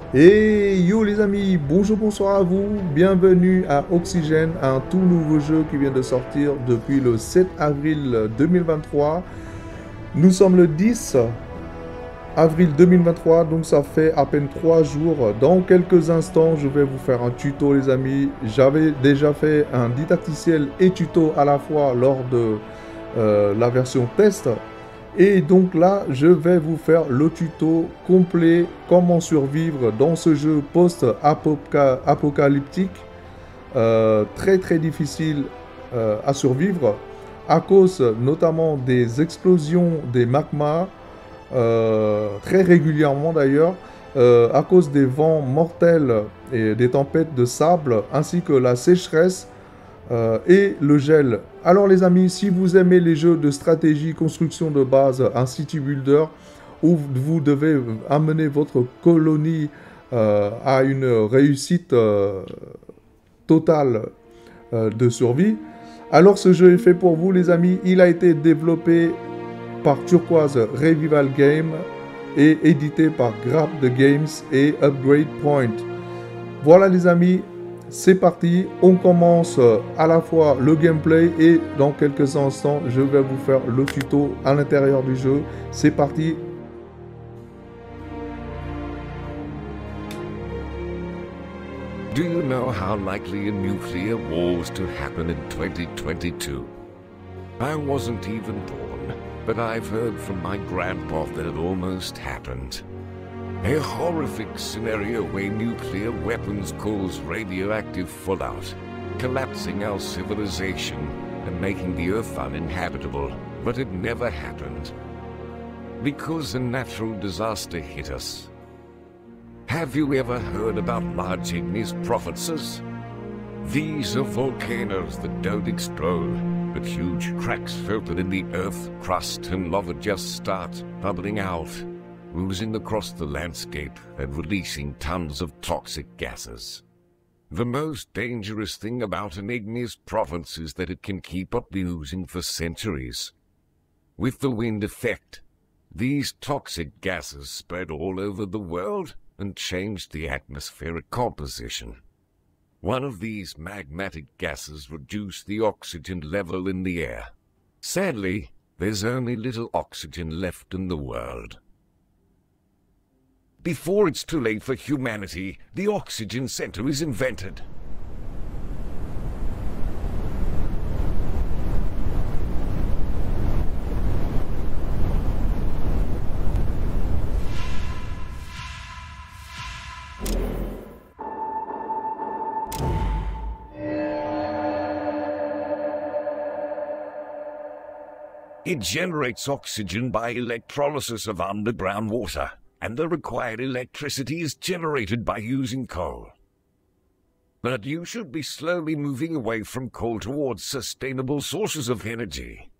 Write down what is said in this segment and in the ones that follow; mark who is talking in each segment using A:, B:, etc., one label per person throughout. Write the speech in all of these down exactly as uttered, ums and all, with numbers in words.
A: Et yo les amis, bonjour, bonsoir à vous, bienvenue à Oxygène, un tout nouveau jeu qui vient de sortir depuis le sept avril deux mille vingt-trois. Nous sommes le dix avril deux mille vingt-trois, donc ça fait à peine trois jours. Dans quelques instants, je vais vous faire un tuto les amis. J'avais déjà fait un didacticiel et tuto à la fois lors de euh, la version test. Et donc là, je vais vous faire le tuto complet, comment survivre dans ce jeu post-apocalyptique, euh, très très difficile euh, à survivre, à cause notamment des explosions des magmas, euh, très régulièrement d'ailleurs, euh, à cause des vents mortels et des tempêtes de sable, ainsi que la sécheresse, euh, et le gel. Alors les amis, si vous aimez les jeux de stratégie, construction de base, un city builder, où vous devez amener votre colonie euh, à une réussite euh, totale euh, de survie, alors ce jeu est fait pour vous les amis. Il a été développé par Turquoise Revival Game et édité par Grab the Games et Upgrade Point. Voilà les amis, c'est parti, on commence à la fois le gameplay et dans quelques instants, je vais vous faire le tuto à l'intérieur du jeu. C'est parti.
B: Do you know how likely a nuclear war was to happen in twenty twenty-two? I wasn't even born, but I've heard from my grandpa that it almost happened. A horrific scenario where nuclear weapons cause radioactive fallout, collapsing our civilization and making the Earth uninhabitable. But it never happened, because a natural disaster hit us. Have you ever heard about large igneous provinces? These are volcanoes that don't explode, but huge cracks filtered in the Earth crust and lava just start bubbling out, oozing across the landscape and releasing tons of toxic gases. The most dangerous thing about an igneous province is that it can keep up the oozing for centuries. With the wind effect, these toxic gases spread all over the world and changed the atmospheric composition. One of these magmatic gases reduced the oxygen level in the air. Sadly, there's only little oxygen left in the world. Before it's too late for humanity, the oxygen center is invented. It generates oxygen by electrolysis of underground water, and the required electricity is generated by using coal. But you should be slowly moving away from coal towards sustainable sources of energy.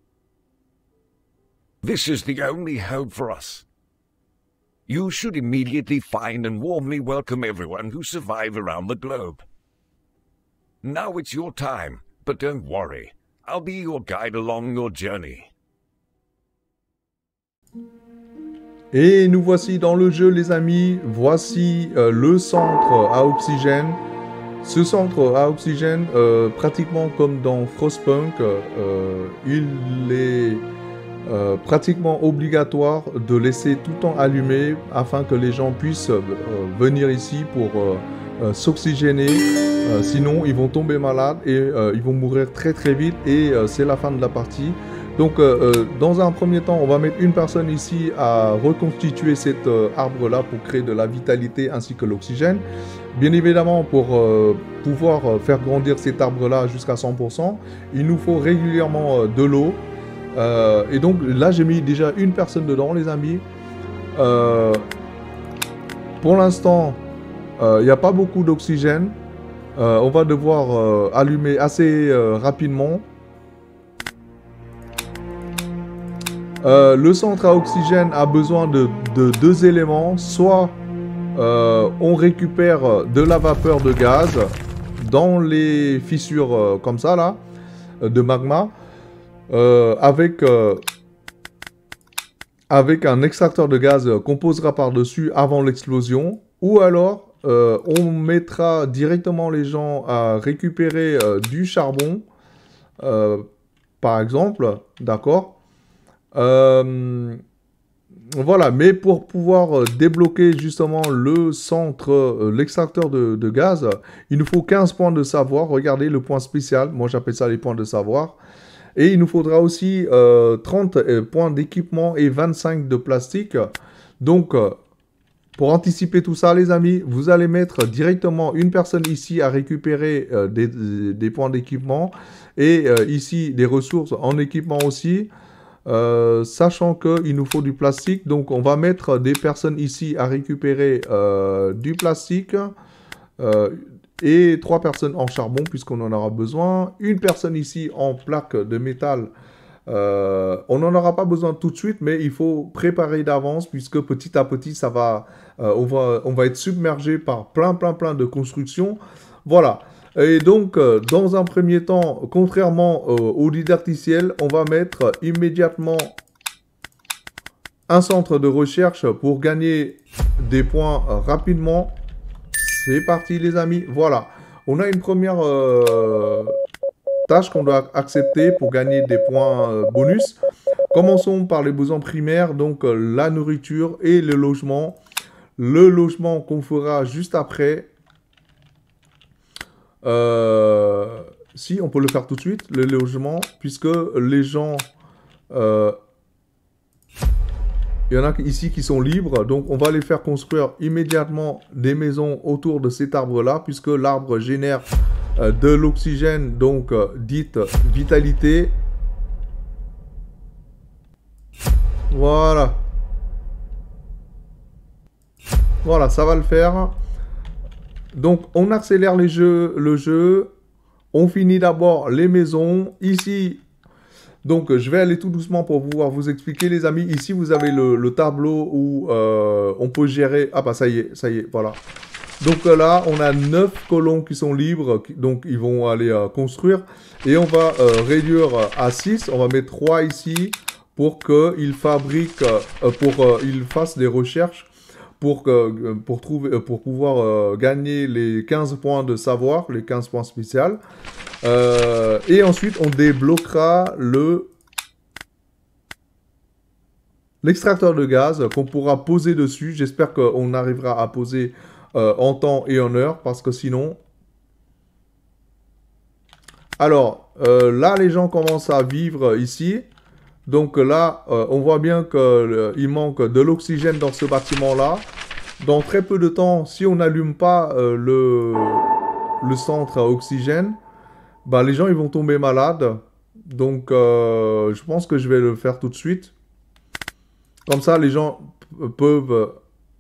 B: This is the only hope for us. You should immediately find and warmly welcome everyone who survived around the globe. Now it's your time, but don't worry. I'll be your guide along your journey.
A: Et nous voici dans le jeu les amis, voici euh, le centre à oxygène. Ce centre à oxygène, euh, pratiquement comme dans Frostpunk, euh, il est euh, pratiquement obligatoire de laisser tout le temps allumé afin que les gens puissent euh, venir ici pour euh, euh, s'oxygéner. Euh, sinon ils vont tomber malades et euh, ils vont mourir très très vite et euh, c'est la fin de la partie. Donc, euh, euh, dans un premier temps, on va mettre une personne ici à reconstituer cet euh, arbre-là pour créer de la vitalité ainsi que l'oxygène. Bien évidemment, pour euh, pouvoir euh, faire grandir cet arbre-là jusqu'à cent pour cent, il nous faut régulièrement euh, de l'eau. Euh, et donc, là, j'ai mis déjà une personne dedans, les amis. Euh, pour l'instant, il euh, n'y a pas beaucoup d'oxygène. Euh, on va devoir euh, allumer assez euh, rapidement. Euh, le centre à oxygène a besoin de, de deux éléments. Soit euh, on récupère de la vapeur de gaz dans les fissures euh, comme ça là, de magma, euh, avec, euh, avec un extracteur de gaz qu'on posera par-dessus avant l'explosion. Ou alors, euh, on mettra directement les gens à récupérer euh, du charbon, euh, par exemple, d'accord. euh, Voilà, mais pour pouvoir euh, débloquer justement le centre, euh, l'extracteur de, de gaz, il nous faut quinze points de savoir. Regardez le point spécial, moi j'appelle ça les points de savoir. Et il nous faudra aussi euh, trente euh, points d'équipement et vingt-cinq de plastique. Donc, euh, pour anticiper tout ça, les amis, vous allez mettre directement une personne ici à récupérer euh, des, des points d'équipement. Et euh, ici, des ressources en équipement aussi. Euh, sachant qu'il nous faut du plastique, donc on va mettre des personnes ici à récupérer euh, du plastique euh, et trois personnes en charbon puisqu'on en aura besoin. Une personne ici en plaque de métal. Euh, on n'en aura pas besoin tout de suite, mais il faut préparer d'avance puisque petit à petit, ça va, euh, on va, on va être submergé par plein, plein, plein de constructions. Voilà. Et donc, euh, dans un premier temps, contrairement euh, au didacticiel, on va mettre immédiatement un centre de recherche pour gagner des points euh, rapidement. C'est parti, les amis. Voilà. On a une première euh, tâche qu'on doit accepter pour gagner des points euh, bonus. Commençons par les besoins primaires, donc euh, la nourriture et le logement. Le logement qu'on fera juste après. Euh, si, on peut le faire tout de suite, le logement, puisque les gens... Euh, il y en a ici qui sont libres, donc on va les faire construire immédiatement des maisons autour de cet arbre-là, puisque l'arbre génère euh, de l'oxygène, donc euh, dite vitalité. Voilà. Voilà, ça va le faire. Donc, on accélère les jeux, le jeu. On finit d'abord les maisons. Ici, donc, je vais aller tout doucement pour pouvoir vous expliquer, les amis. Ici, vous avez le, le tableau où euh, on peut gérer... Ah bah, ça y est, ça y est, voilà. Donc là, on a neuf colons qui sont libres. Donc, ils vont aller euh, construire. Et on va euh, réduire à six. On va mettre trois ici pour qu'ils fabriquent... Euh, pour euh, ils fassent des recherches. Pour, euh, pour, trouver, pour pouvoir euh, gagner les quinze points de savoir, les quinze points spéciaux. Euh, et ensuite, on débloquera le l'extracteur de gaz qu'on pourra poser dessus. J'espère qu'on arrivera à poser euh, en temps et en heure, parce que sinon... Alors, euh, là, les gens commencent à vivre ici. Donc là, euh, on voit bien qu'il euh, manque de l'oxygène dans ce bâtiment-là. Dans très peu de temps, si on n'allume pas euh, le, le centre à oxygène, bah, les gens ils vont tomber malades. Donc, euh, je pense que je vais le faire tout de suite. Comme ça, les gens peuvent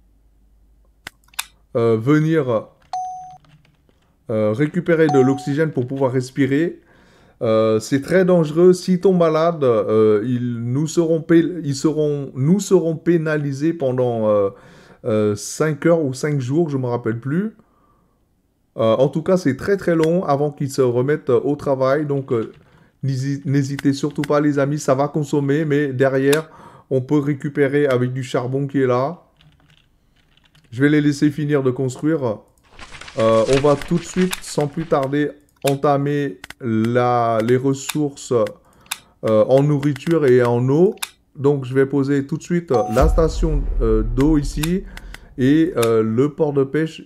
A: euh, venir euh, récupérer de l'oxygène pour pouvoir respirer. Euh, c'est très dangereux. S'ils tombent malades, euh, ils, nous seront ils seront, nous serons pénalisés pendant euh, euh, cinq heures ou cinq jours, je ne me rappelle plus. Euh, en tout cas, c'est très très long avant qu'ils se remettent au travail. Donc, euh, n'hésitez surtout pas, les amis. Ça va consommer, mais derrière, on peut récupérer avec du charbon qui est là. Je vais les laisser finir de construire. Euh, on va tout de suite, sans plus tarder, entamer la, les ressources euh, en nourriture et en eau. Donc, je vais poser tout de suite la station euh, d'eau ici et euh, le port de pêche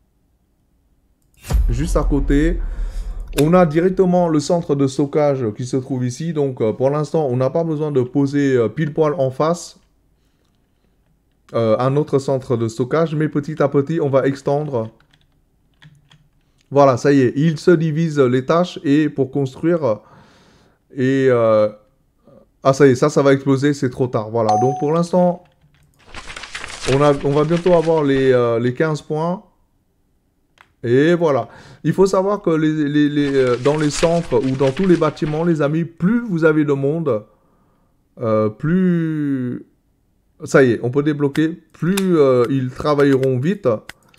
A: juste à côté. On a directement le centre de stockage qui se trouve ici. Donc, euh, pour l'instant, on n'a pas besoin de poser euh, pile poil en face euh, un autre centre de stockage. Mais petit à petit, on va extendre. Voilà, ça y est, il se divise les tâches et pour construire, et euh, ah ça y est, ça, ça va exploser, c'est trop tard. Voilà, donc pour l'instant, on, a, on va bientôt avoir les, euh, les quinze points. Et voilà, il faut savoir que les, les, les, euh, dans les centres ou dans tous les bâtiments, les amis, plus vous avez de monde, euh, plus... Ça y est, on peut débloquer, plus euh, ils travailleront vite.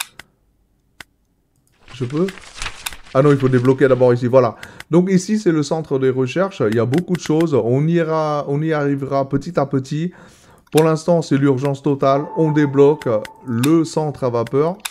A: Je peux? Ah non, il faut débloquer d'abord ici, voilà. Donc ici, c'est le centre des recherches. Il y a beaucoup de choses. On, ira, on y arrivera petit à petit. Pour l'instant, c'est l'urgence totale. On débloque le centre à vapeur.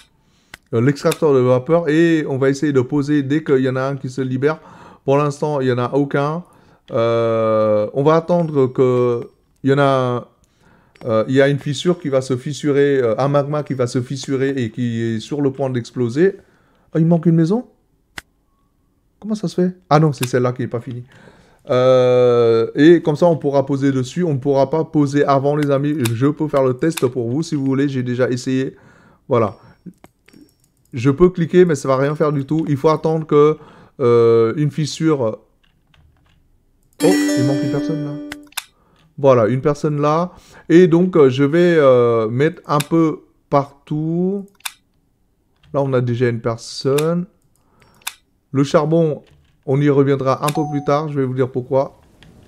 A: euh, l'extracteur de vapeur et on va essayer de poser dès qu'il y en a un qui se libère. Pour l'instant, il n'y en a aucun. Euh, on va attendre que il y en a, euh, il y a une fissure qui va se fissurer, euh, un magma qui va se fissurer et qui est sur le point d'exploser. Oh, il manque une maison? Comment ça se fait? Ah non, c'est celle-là qui n'est pas finie. Euh, et comme ça, on pourra poser dessus. On ne pourra pas poser avant, les amis. Je peux faire le test pour vous si vous voulez. J'ai déjà essayé. Voilà. Je peux cliquer, mais ça ne va rien faire du tout. Il faut attendre que euh, une fissure... Oh, il manque une personne là. Voilà, une personne là. Et donc, euh, je vais euh, mettre un peu partout. Là, on a déjà une personne. Le charbon, on y reviendra un peu plus tard. Je vais vous dire pourquoi.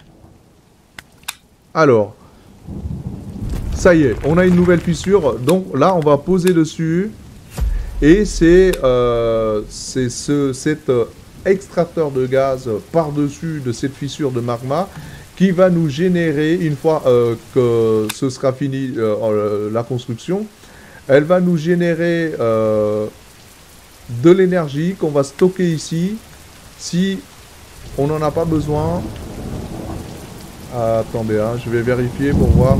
A: Alors, ça y est, on a une nouvelle fissure. Donc là, on va poser dessus. Et c'est euh, ce, cet euh, extracteur de gaz par-dessus de cette fissure de magma qui va nous générer, une fois euh, que ce sera fini euh, la construction, elle va nous générer euh, de l'énergie qu'on va stocker ici si on n'en a pas besoin. Ah, attendez, hein, je vais vérifier pour voir.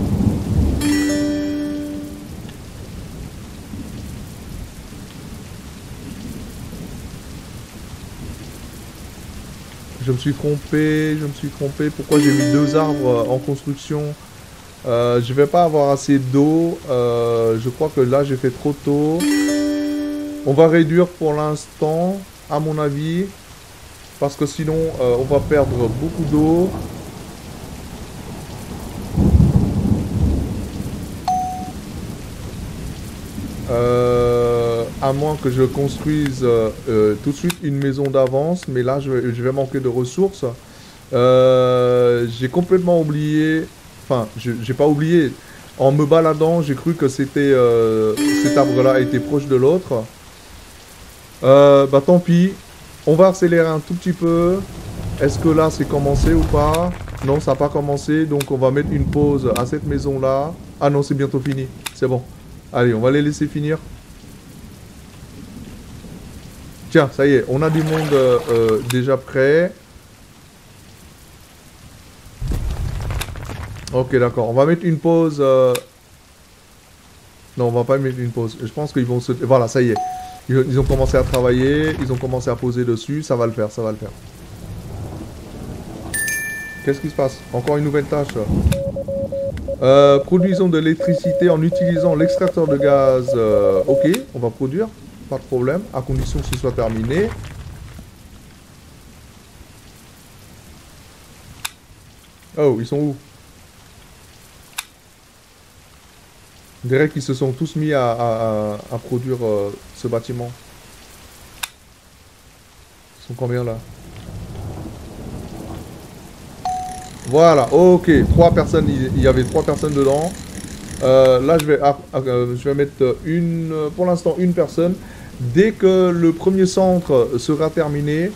A: Je me suis trompé, je me suis trompé. Pourquoi j'ai mis deux arbres en construction? euh, Je vais pas avoir assez d'eau. Euh, je crois que là, j'ai fait trop tôt. On va réduire pour l'instant, à mon avis. Parce que sinon, euh, on va perdre beaucoup d'eau. Euh, à moins que je construise euh, euh, tout de suite une maison d'avance. Mais là, je vais, je vais manquer de ressources. Euh, j'ai complètement oublié... Enfin, j'ai pas oublié. En me baladant, j'ai cru que c'était euh, cet arbre-là était proche de l'autre. Euh, bah tant pis. On va accélérer un tout petit peu. Est-ce que là, c'est commencé ou pas? Non, ça n'a pas commencé. Donc, on va mettre une pause à cette maison-là. Ah non, c'est bientôt fini. C'est bon. Allez, on va les laisser finir. Tiens, ça y est. On a du monde euh, euh, déjà prêt. Ok, d'accord. On va mettre une pause. Euh... Non, on va pas mettre une pause. Je pense qu'ils vont se... Voilà, ça y est. Ils, ils ont commencé à travailler. Ils ont commencé à poser dessus. Ça va le faire, ça va le faire. Qu'est-ce qui se passe? Encore une nouvelle tâche. Euh, produisons de l'électricité en utilisant l'extracteur de gaz. Euh, ok, on va produire. Pas de problème. À condition que ce soit terminé. Oh, ils sont où? On dirait qu'ils se sont tous mis à, à, à produire euh, ce bâtiment. Ils sont combien là? Voilà, ok. Trois personnes, il y avait trois personnes dedans. Euh, là, je vais, ah, euh, je vais mettre une, pour l'instant, une personne. Dès que le premier centre sera terminé,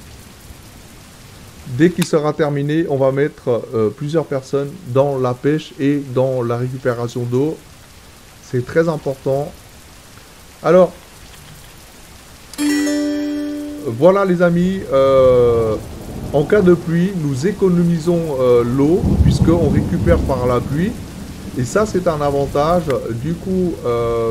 A: dès qu'il sera terminé, on va mettre euh, plusieurs personnes dans la pêche et dans la récupération d'eau. C'est très important. Alors, voilà les amis, euh, en cas de pluie, nous économisons euh, l'eau puisqu'on récupère par la pluie. Et ça, c'est un avantage. Du coup, euh,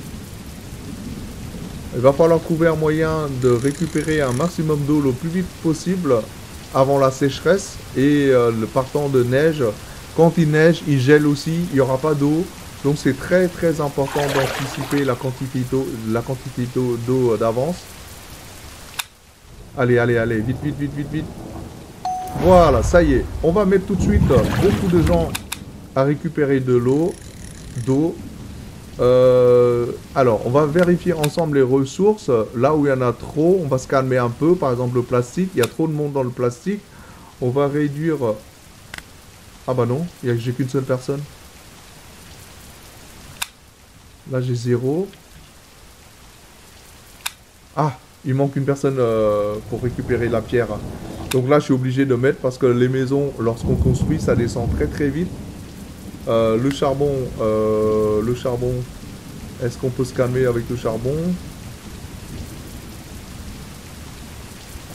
A: il va falloir trouver un moyen de récupérer un maximum d'eau le plus vite possible avant la sécheresse et euh, le partant de neige. Quand il neige, il gèle aussi, il n'y aura pas d'eau. Donc c'est très très important d'anticiper la quantité d'eau la quantité d'eau d'avance. Allez, allez, allez, vite, vite, vite, vite, vite. Voilà, ça y est. On va mettre tout de suite beaucoup de gens à récupérer de l'eau. D'eau. Euh, alors, on va vérifier ensemble les ressources. Là où il y en a trop, on va se calmer un peu. Par exemple, le plastique. Il y a trop de monde dans le plastique. On va réduire... Ah bah non, j'ai qu'une seule personne. Là, j'ai zéro. Ah, il manque une personne euh, pour récupérer la pierre. Donc là, je suis obligé de mettre parce que les maisons, lorsqu'on construit, ça descend très très vite. Euh, le charbon, euh, le charbon, est-ce qu'on peut se calmer avec le charbon?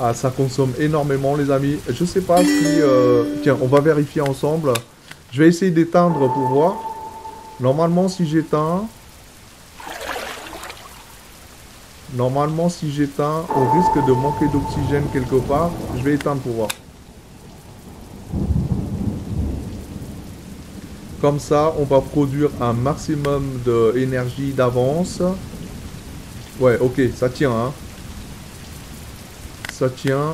A: Ah, ça consomme énormément, les amis. Je sais pas si... euh, Tiens, on va vérifier ensemble. Je vais essayer d'éteindre pour voir. Normalement, si j'éteins... Normalement, si j'éteins, au risque de manquer d'oxygène quelque part, je vais éteindre pour voir. Comme ça, on va produire un maximum d'énergie d'avance. Ouais, ok, ça tient, hein. Ça tient.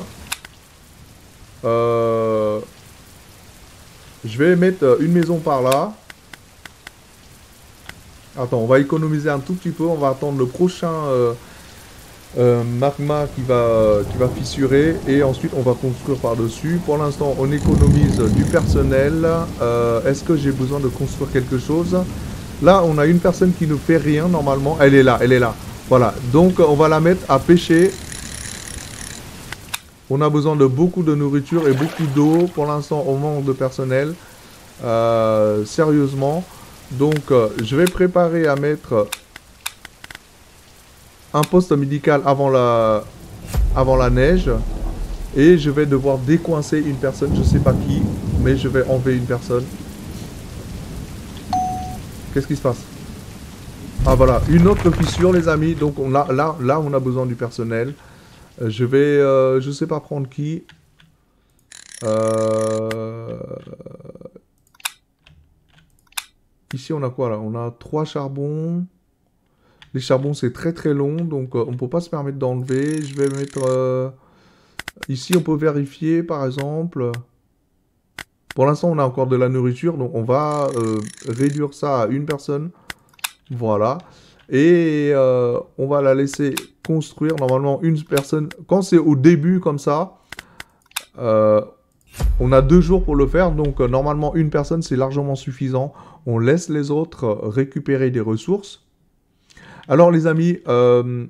A: Euh... Je vais mettre une maison par là. Attends, on va économiser un tout petit peu. On va attendre le prochain euh, euh, magma qui va, qui va fissurer. Et ensuite, on va construire par-dessus. Pour l'instant, on économise du personnel. Euh, Est-ce que j'ai besoin de construire quelque chose? Là, on a une personne qui ne fait rien normalement. Elle est là, elle est là. Voilà. Donc, on va la mettre à pêcher. On a besoin de beaucoup de nourriture et beaucoup d'eau. Pour l'instant, on manque de personnel. Euh, sérieusement. Donc, euh, je vais préparer à mettre un poste médical avant la, avant la neige. Et je vais devoir décoincer une personne. Je ne sais pas qui, mais je vais enlever une personne. Qu'est-ce qui se passe? Ah, voilà. Une autre fissure, les amis. Donc, on a, là, là, on a besoin du personnel. Euh, je vais... Euh, je ne sais pas prendre qui. Euh... Ici, on a quoi, là? On a trois charbons. Les charbons, c'est très très long, donc euh, on ne peut pas se permettre d'enlever. Je vais mettre... Euh... Ici, on peut vérifier, par exemple. Pour l'instant, on a encore de la nourriture, donc on va euh, réduire ça à une personne. Voilà. Et euh, on va la laisser construire. Normalement, une personne... Quand c'est au début, comme ça... Euh... On a deux jours pour le faire, donc euh, normalement une personne c'est largement suffisant. On laisse les autres euh, récupérer des ressources. Alors les amis, euh,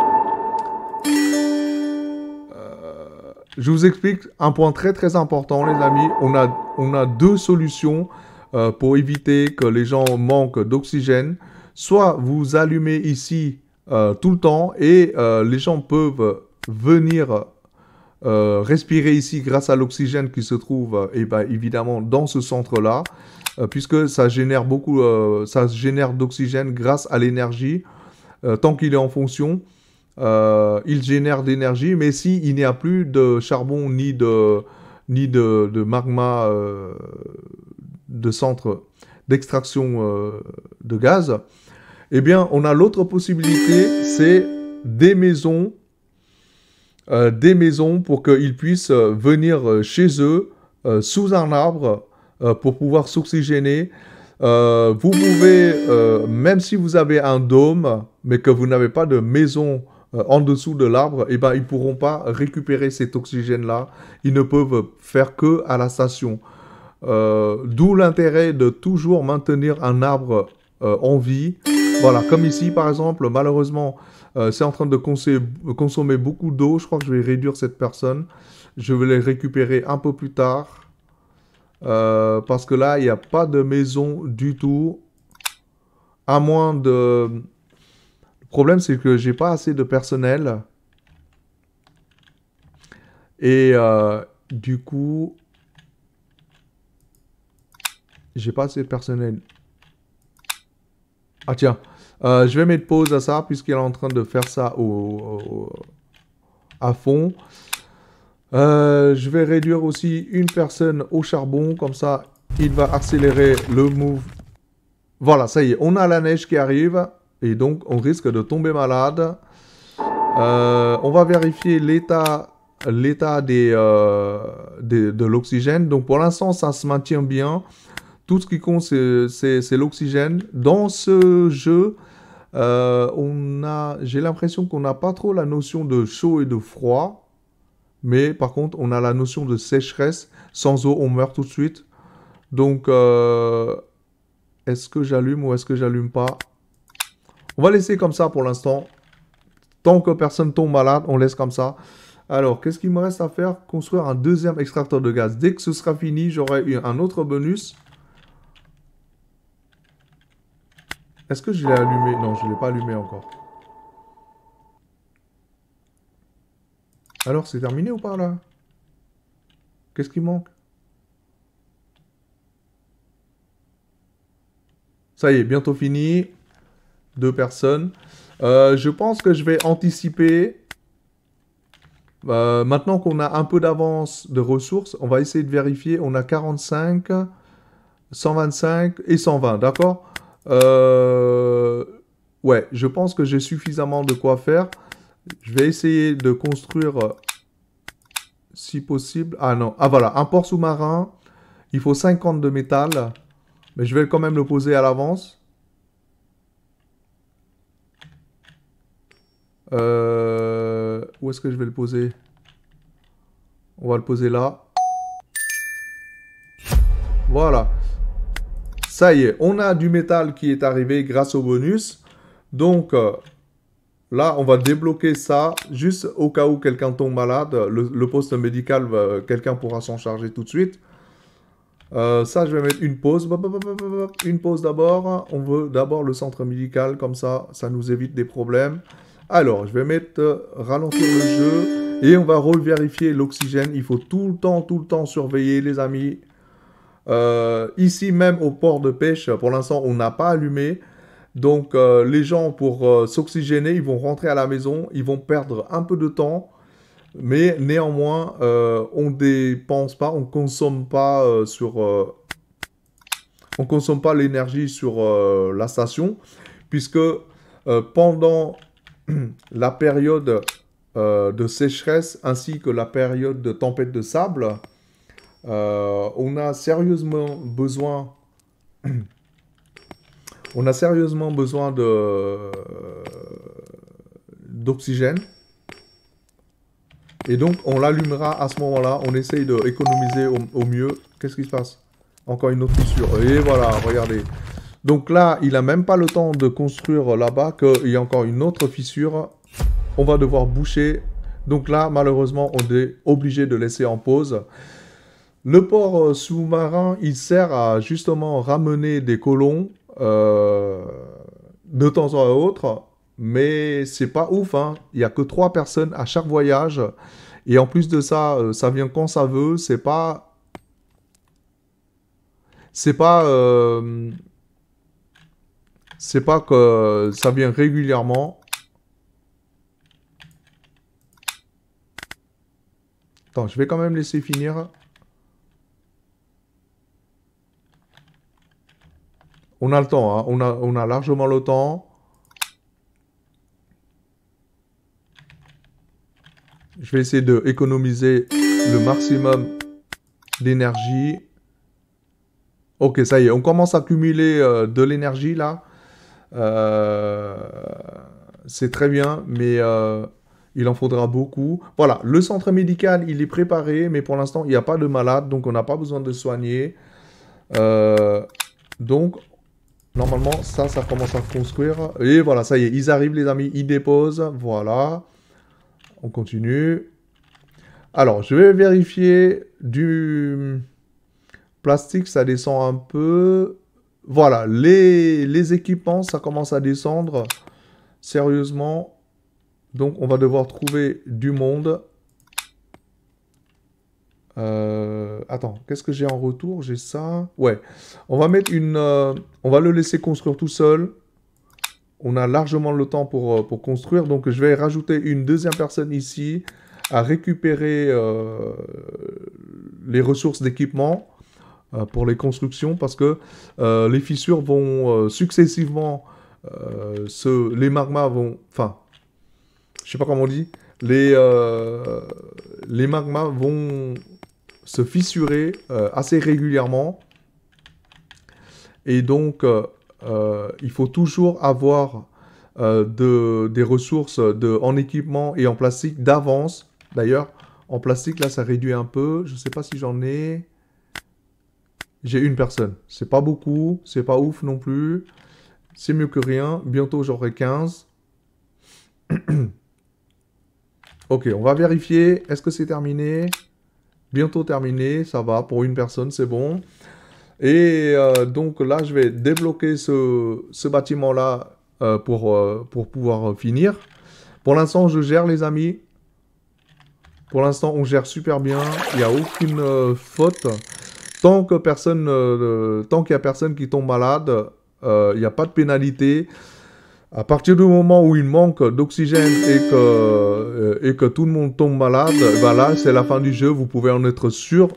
A: euh, je vous explique un point très très important les amis. On a, on a deux solutions euh, pour éviter que les gens manquent d'oxygène. Soit vous allumez ici euh, tout le temps et euh, les gens peuvent venir... Euh, respirer ici grâce à l'oxygène qui se trouve euh, et ben, évidemment dans ce centre-là, euh, puisque ça génère beaucoup, euh, ça génère d'oxygène grâce à l'énergie. Euh, tant qu'il est en fonction, euh, il génère d'énergie, mais s'il n'y a plus de charbon ni de, ni de, de magma, euh, de centre d'extraction euh, de gaz, eh bien on a l'autre possibilité, c'est des maisons Euh, des maisons pour qu'ils puissent euh, venir euh, chez eux euh, sous un arbre euh, pour pouvoir s'oxygéner. Euh, vous pouvez, euh, même si vous avez un dôme, mais que vous n'avez pas de maison euh, en dessous de l'arbre, eh ben, ils ne pourront pas récupérer cet oxygène-là. Ils ne peuvent faire que à la station. Euh, D'où l'intérêt de toujours maintenir un arbre euh, en vie. Voilà, comme ici par exemple, malheureusement, euh, c'est en train de consommer, consommer beaucoup d'eau. Je crois que je vais réduire cette personne. Je vais les récupérer un peu plus tard. Euh, parce que là, il n'y a pas de maison du tout. À moins de... Le problème, c'est que j'ai pas assez de personnel. Et euh, du coup... J'ai pas assez de personnel. Ah tiens, euh, je vais mettre pause à ça puisqu'il est en train de faire ça au, au, à fond. Euh, je vais réduire aussi une personne au charbon, comme ça il va accélérer le move. Voilà, ça y est, on a la neige qui arrive et donc on risque de tomber malade. Euh, on va vérifier l'état l'état des, euh, des, de l'oxygène. Donc pour l'instant ça se maintient bien. Tout ce qui compte, c'est l'oxygène. Dans ce jeu, euh, on a, j'ai l'impression qu'on n'a pas trop la notion de chaud et de froid. Mais par contre, on a la notion de sécheresse. Sans eau, on meurt tout de suite. Donc, euh, est-ce que j'allume ou est-ce que j'allume pas? On va laisser comme ça pour l'instant. Tant que personne tombe malade, on laisse comme ça. Alors, qu'est-ce qu'il me reste à faire? Construire un deuxième extracteur de gaz. Dès que ce sera fini, j'aurai un autre bonus. Est-ce que je l'ai allumé? Non, je ne l'ai pas allumé encore. Alors, c'est terminé ou pas, là? Qu'est-ce qui manque? Ça y est, bientôt fini. Deux personnes. Euh, je pense que je vais anticiper. Euh, maintenant qu'on a un peu d'avance de ressources, on va essayer de vérifier. On a quarante-cinq, cent vingt-cinq et cent vingt, d'accord? euh... Ouais, je pense que j'ai suffisamment de quoi faire. Je vais essayer de construire, euh, si possible... Ah non, ah voilà, un port sous-marin. Il faut cinquante de métal. Mais je vais quand même le poser à l'avance. Euh... Où est-ce que je vais le poser? On va le poser là. Voilà. Ça y est, on a du métal qui est arrivé grâce au bonus. Donc, euh, là, on va débloquer ça, juste au cas où quelqu'un tombe malade. Le, le poste médical, euh, quelqu'un pourra s'en charger tout de suite. Euh, ça, je vais mettre une pause. Une pause d'abord. On veut d'abord le centre médical, comme ça, ça nous évite des problèmes. Alors, je vais mettre euh, ralentir le jeu. Et on va revérifier l'oxygène. Il faut tout le temps, tout le temps surveiller, les amis. Euh, ici, même au port de pêche, pour l'instant, on n'a pas allumé. Donc, euh, les gens, pour euh, s'oxygéner, ils vont rentrer à la maison. Ils vont perdre un peu de temps. Mais néanmoins, euh, on ne dépense pas, on ne consomme pas euh, sur... Euh, on consomme pas l'énergie sur euh, la station. Puisque euh, pendant la période euh, de sécheresse ainsi que la période de tempête de sable, euh, on a sérieusement besoin... on a sérieusement besoin de d'oxygène. Et donc, on l'allumera à ce moment-là. On essaye d'économiser au, au mieux. Qu'est-ce qui se passe? Encore une autre fissure. Et voilà, regardez. Donc là, il n'a même pas le temps de construire là-bas qu'il y a encore une autre fissure. On va devoir boucher. Donc là, malheureusement, on est obligé de laisser en pause. Le port sous-marin, il sert à justement ramener des colons euh, de temps à autre. Mais c'est pas ouf, hein. Il n'y a que trois personnes à chaque voyage. Et en plus de ça, euh, ça vient quand ça veut. C'est pas... C'est pas... Euh... C'est pas que ça vient régulièrement. Attends, je vais quand même laisser finir. On a le temps, hein. On a, on a largement le temps. Je vais essayer d'économiser le maximum d'énergie. Ok, ça y est, on commence à cumuler euh, de l'énergie là. Euh, c'est très bien, mais euh, il en faudra beaucoup. Voilà, le centre médical, il est préparé, mais pour l'instant, il n'y a pas de malade, donc on n'a pas besoin de soigner. Euh, donc, normalement, ça, ça commence à construire. Et voilà, ça y est, ils arrivent les amis, ils déposent. Voilà. On continue. Alors, je vais vérifier du plastique, ça descend un peu. Voilà, les, les équipements, ça commence à descendre sérieusement. Donc, on va devoir trouver du monde. Euh, attends, qu'est-ce que j'ai en retour? J'ai ça. Ouais, on va mettre une... Euh, on va le laisser construire tout seul. On a largement le temps pour, pour construire. Donc, je vais rajouter une deuxième personne ici à récupérer euh, les ressources d'équipement euh, pour les constructions. Parce que euh, les fissures vont euh, successivement... Euh, se, les magmas vont... Enfin, je sais pas comment on dit. Les, euh, les magmas vont se fissurer euh, assez régulièrement. Et donc... Euh, Euh, il faut toujours avoir euh, de, des ressources de, en équipement et en plastique d'avance. D'ailleurs, en plastique, là, ça réduit un peu. Je ne sais pas si j'en ai. J'ai une personne. C'est pas beaucoup. C'est pas ouf non plus. C'est mieux que rien. Bientôt, j'aurai quinze. Ok, on va vérifier. Est-ce que c'est terminé? Bientôt terminé. Ça va. Pour une personne, c'est bon. Et euh, donc là, je vais débloquer ce, ce bâtiment-là euh, pour, euh, pour pouvoir finir. Pour l'instant, je gère les amis. Pour l'instant, on gère super bien. Il n'y a aucune euh, faute. Tant que personne, euh, tant qu'il n'y a personne qui tombe malade, euh, il n'y a pas de pénalité. À partir du moment où il manque d'oxygène et que, euh, et que tout le monde tombe malade, ben là, c'est la fin du jeu. Vous pouvez en être sûr.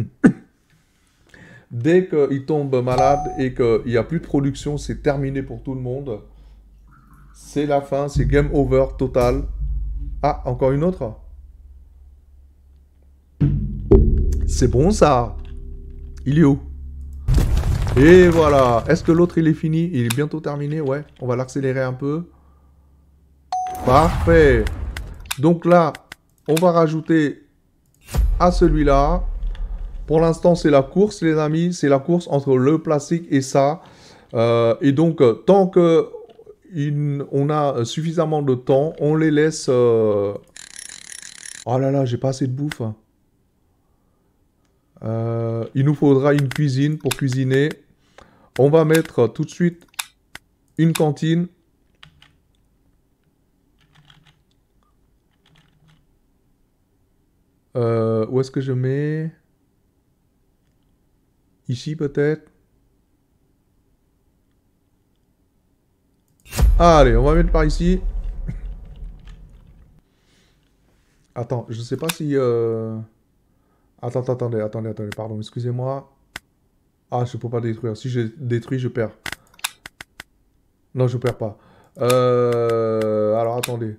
A: Dès qu'il tombe malade et qu'il n'y a plus de production, c'est terminé pour tout le monde. C'est la fin, c'est game over total. Ah, encore une autre? C'est bon ça. Il est où? Et voilà. Est-ce que l'autre il est fini? Il est bientôt terminé, ouais. On va l'accélérer un peu. Parfait. Donc là, on va rajouter à celui-là. Pour l'instant, c'est la course, les amis. C'est la course entre le plastique et ça. Euh, et donc, tant que il, on a suffisamment de temps, on les laisse... Euh... Oh là là, j'ai pas assez de bouffe. Euh, il nous faudra une cuisine pour cuisiner. On va mettre tout de suite une cantine. Euh, où est-ce que je mets? Ici peut-être. Allez, on va mettre par ici. Attends, je sais pas si... Euh... Attends, attendez, attendez, attendez, pardon, excusez-moi. Ah, je peux pas détruire. Si je détruis, je perds. Non, je perds pas. Euh... Alors, attendez.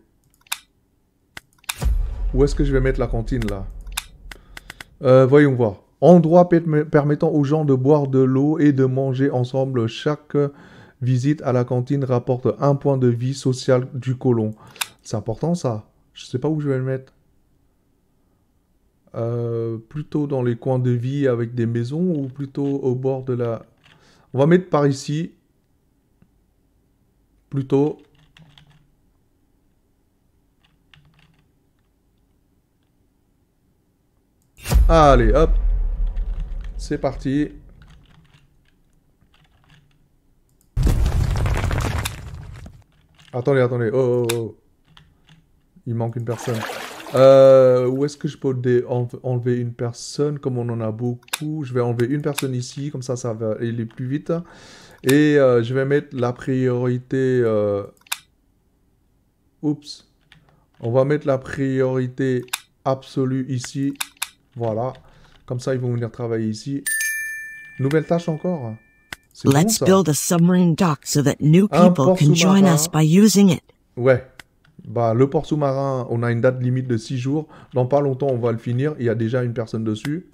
A: Où est-ce que je vais mettre la cantine, là? euh, Voyons voir. Endroit permettant aux gens de boire de l'eau et de manger ensemble. Chaque visite à la cantine rapporte un point de vie social du colon. C'est important, ça. Je sais pas où je vais le mettre. Euh, plutôt dans les coins de vie avec des maisons ou plutôt au bord de la... On va mettre par ici. Plutôt. Allez, hop. C'est parti. Attendez, attendez. Oh, oh, oh. Il manque une personne. Euh, où est-ce que je peux enlever une personne? Comme on en a beaucoup, je vais enlever une personne ici, comme ça, ça va aller plus vite. Et euh, je vais mettre la priorité... Euh... Oups. On va mettre la priorité absolue ici. Voilà. Comme ça, ils vont venir travailler ici. Nouvelle tâche encore. C'est bon, ça.
C: Build a submarine dock so that new people can join us by using it.
A: Ouais. Bah, le port sous-marin, on a une date limite de six jours. Dans pas longtemps, on va le finir. Il y a déjà une personne dessus.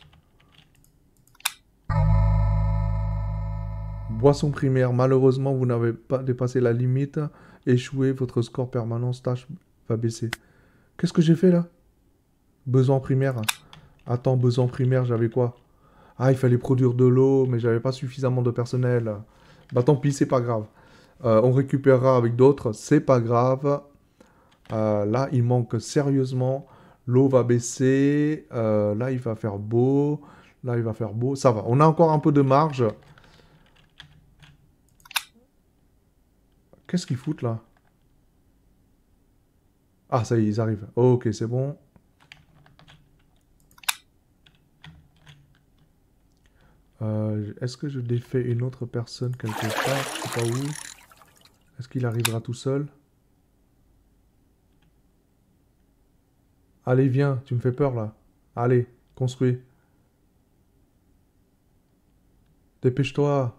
A: Boisson primaire. Malheureusement, vous n'avez pas dépassé la limite. Échoué, votre score permanence tâche va baisser. Qu'est-ce que j'ai fait là? Besoin primaire. Attends, besoin primaire, j'avais quoi? Ah, il fallait produire de l'eau, mais j'avais pas suffisamment de personnel. Bah tant pis, c'est pas grave. Euh, on récupérera avec d'autres, c'est pas grave. Euh, là, il manque sérieusement. L'eau va baisser. Euh, là, il va faire beau. Là, il va faire beau. Ça va. On a encore un peu de marge. Qu'est-ce qu'ils foutent, là? Ah, ça y est, ils arrivent. Ok, c'est bon. Euh, Est-ce que je défais une autre personne quelque part? Je sais pas où. Est-ce qu'il arrivera tout seul? Allez, viens, tu me fais peur là. Allez, construis. Dépêche-toi.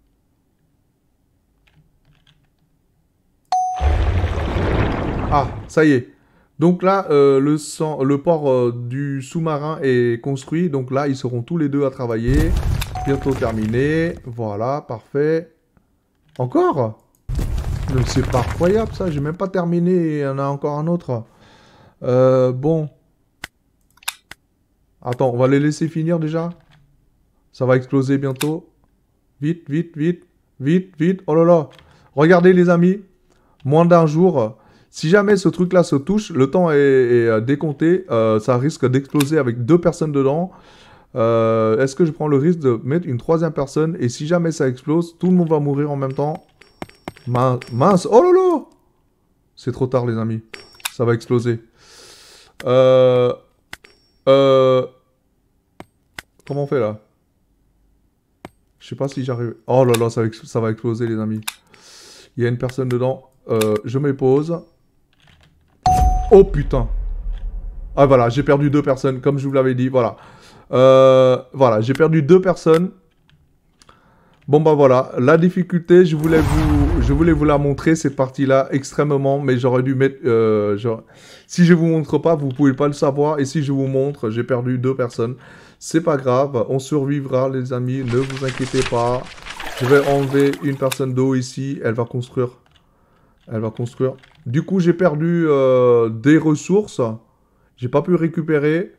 A: Ah, ça y est. Donc là, euh, le, sang, le port euh, du sous-marin est construit. Donc là, ils seront tous les deux à travailler. Bientôt terminé. Voilà, parfait. Encore? C'est pas incroyable ça. J'ai même pas terminé. Il y en a encore un autre. Euh, bon. Attends, on va les laisser finir déjà. Ça va exploser bientôt. Vite, vite, vite. Vite, vite. Oh là là. Regardez les amis. Moins d'un jour. Si jamais ce truc-là se touche, le temps est, est décompté. Euh, ça risque d'exploser avec deux personnes dedans. Euh, Est-ce que je prends le risque de mettre une troisième personne? Et si jamais ça explose, tout le monde va mourir en même temps. Mince. Mince. Oh là là. C'est trop tard les amis. Ça va exploser. Euh... Euh... Comment on fait là? Je sais pas si j'arrive... Oh là là, ça va, ça va exploser les amis. Il y a une personne dedans. Euh, je me pose. Oh putain. Ah voilà, j'ai perdu deux personnes, comme je vous l'avais dit, voilà. Euh, voilà, j'ai perdu deux personnes. Bon bah voilà, la difficulté, je voulais vous, je voulais vous la montrer, cette partie-là, extrêmement, mais j'aurais dû mettre... Euh, genre, si je vous montre pas, vous pouvez pas le savoir, et si je vous montre, j'ai perdu deux personnes. C'est pas grave, on survivra les amis, ne vous inquiétez pas. Je vais enlever une personne d'eau ici, elle va construire. Elle va construire. Du coup, j'ai perdu euh, des ressources. J'ai pas pu récupérer.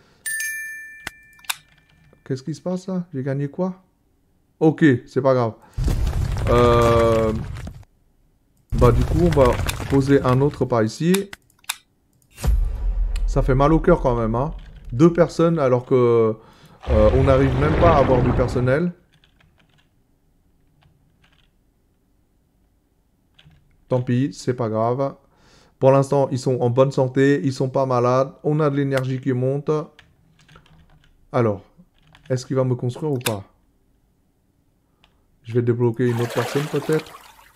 A: Qu'est-ce qui se passe là? J'ai gagné quoi? Ok, c'est pas grave. Euh... Bah du coup, on va poser un autre par ici. Ça fait mal au cœur quand même, hein. Deux personnes alors que euh, on n'arrive même pas à avoir du personnel. Tant pis, c'est pas grave. Pour l'instant, ils sont en bonne santé, ils sont pas malades. On a de l'énergie qui monte. Alors, est-ce qu'il va me construire ou pas? Je vais débloquer une autre personne peut-être.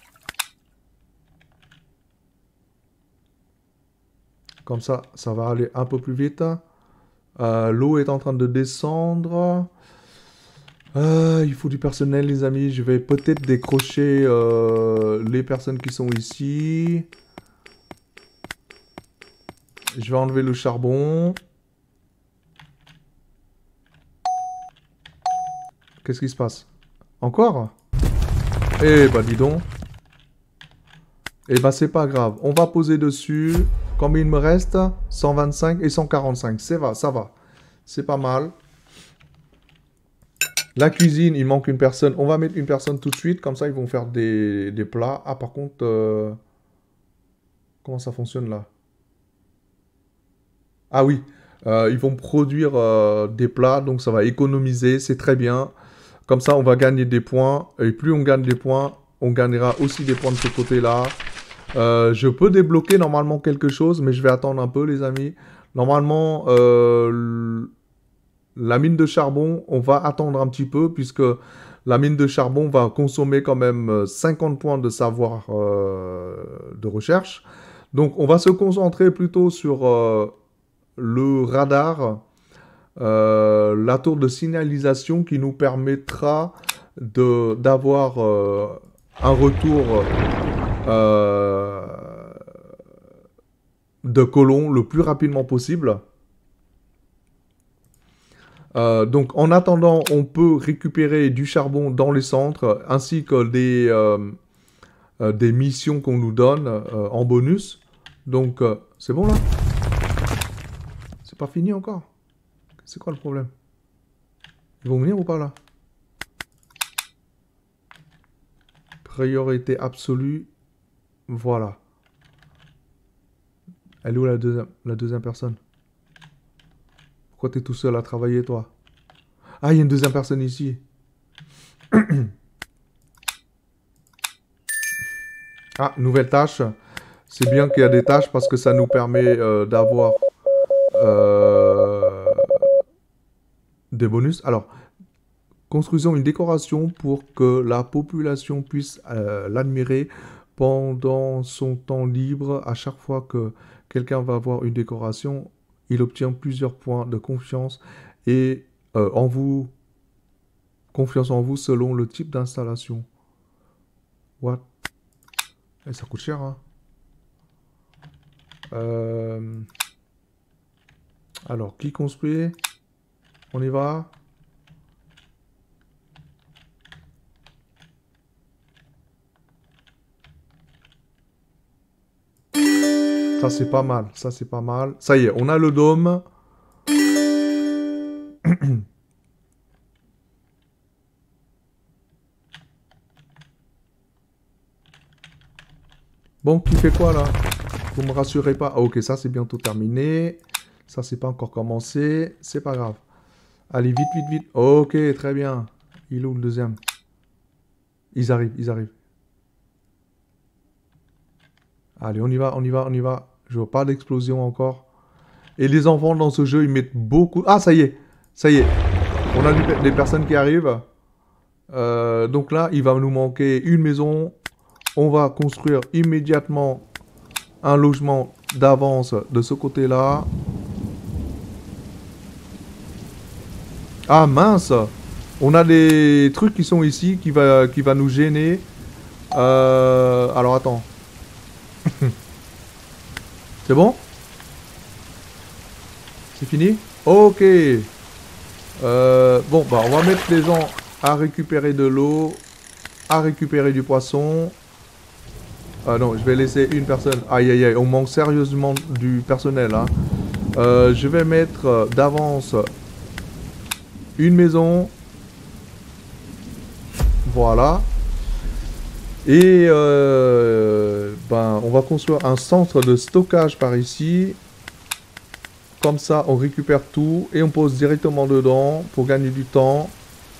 A: Comme ça, ça va aller un peu plus vite. Euh, L'eau est en train de descendre. Euh, il faut du personnel, les amis. Je vais peut-être décrocher euh, les personnes qui sont ici. Je vais enlever le charbon. Qu'est-ce qui se passe? Encore? Eh bah dis donc. Eh bah c'est pas grave. On va poser dessus. Combien il me reste? cent vingt-cinq et cent quarante-cinq. Ça va, ça va. C'est pas mal. La cuisine, il manque une personne. On va mettre une personne tout de suite. Comme ça, ils vont faire des, des plats. Ah, par contre... Euh... Comment ça fonctionne, là? Ah oui. Euh, ils vont produire euh, des plats. Donc, ça va économiser. C'est très bien. Comme ça, on va gagner des points. Et plus on gagne des points, on gagnera aussi des points de ce côté-là. Euh, je peux débloquer normalement quelque chose, mais je vais attendre un peu, les amis. Normalement, euh, la mine de charbon, on va attendre un petit peu, puisque la mine de charbon va consommer quand même cinquante points de savoir euh, de recherche. Donc, on va se concentrer plutôt sur euh, le radar, euh, la tour de signalisation qui nous permettra de d'avoir euh, un retour... Euh, de colons le plus rapidement possible. Euh, donc en attendant, on peut récupérer du charbon dans les centres, ainsi que des, euh, euh, des missions qu'on nous donne euh, en bonus. Donc euh, c'est bon là? C'est pas fini encore? C'est quoi le problème? Ils vont venir ou pas là? Priorité absolue. Voilà. Elle est où la deuxième, la deuxième personne? Pourquoi t'es tout seul à travailler, toi? Ah, il y a une deuxième personne ici. Ah, nouvelle tâche. C'est bien qu'il y a des tâches parce que ça nous permet euh, d'avoir euh, des bonus. Alors, construisons une décoration pour que la population puisse euh, l'admirer pendant son temps libre. À chaque fois que quelqu'un va voir une décoration, il obtient plusieurs points de confiance et euh, en vous, confiance en vous selon le type d'installation. What? Et ça coûte cher, hein? Euh... Alors, qui construit? On y va? Ça, c'est pas mal. Ça, c'est pas mal. Ça y est, on a le dôme. Bon, qui fait quoi, là? Vous me rassurez pas? Ah, ok, ça, c'est bientôt terminé. Ça, c'est pas encore commencé. C'est pas grave. Allez, vite, vite, vite. Ok, très bien. Il est où le deuxième? Ils arrivent, ils arrivent. Allez, on y va, on y va, on y va. Je veux pas d'explosion encore. Et les enfants dans ce jeu, ils mettent beaucoup... Ah, ça y est. Ça y est. On a des, des personnes qui arrivent. Euh, donc là, il va nous manquer une maison. On va construire immédiatement un logement d'avance de ce côté-là. Ah mince! On a des trucs qui sont ici qui va, qui va nous gêner. Euh, alors attends. C'est bon? C'est fini? Ok. Euh, bon, bah on va mettre les gens à récupérer de l'eau, à récupérer du poisson. Ah non, je vais laisser une personne. Aïe aïe aïe, on manque sérieusement du personnel. Hein. Euh, je vais mettre euh, d'avance une maison. Voilà. Et euh, ben, on va construire un centre de stockage par ici. Comme ça, on récupère tout et on pose directement dedans pour gagner du temps.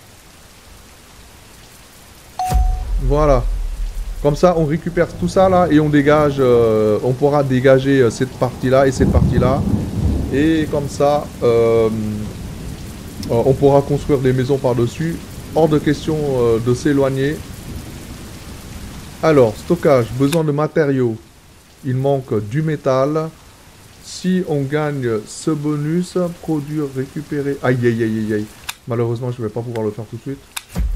A: Voilà. Comme ça, on récupère tout ça là et on dégage. Euh, on pourra dégager euh, cette partie-là et cette partie-là. Et comme ça, euh, euh, on pourra construire des maisons par-dessus. Hors de question euh, de s'éloigner. Alors, stockage, besoin de matériaux. Il manque du métal. Si on gagne ce bonus, produire, récupérer... Aïe, aïe, aïe, aïe, aïe. Malheureusement, je ne vais pas pouvoir le faire tout de suite.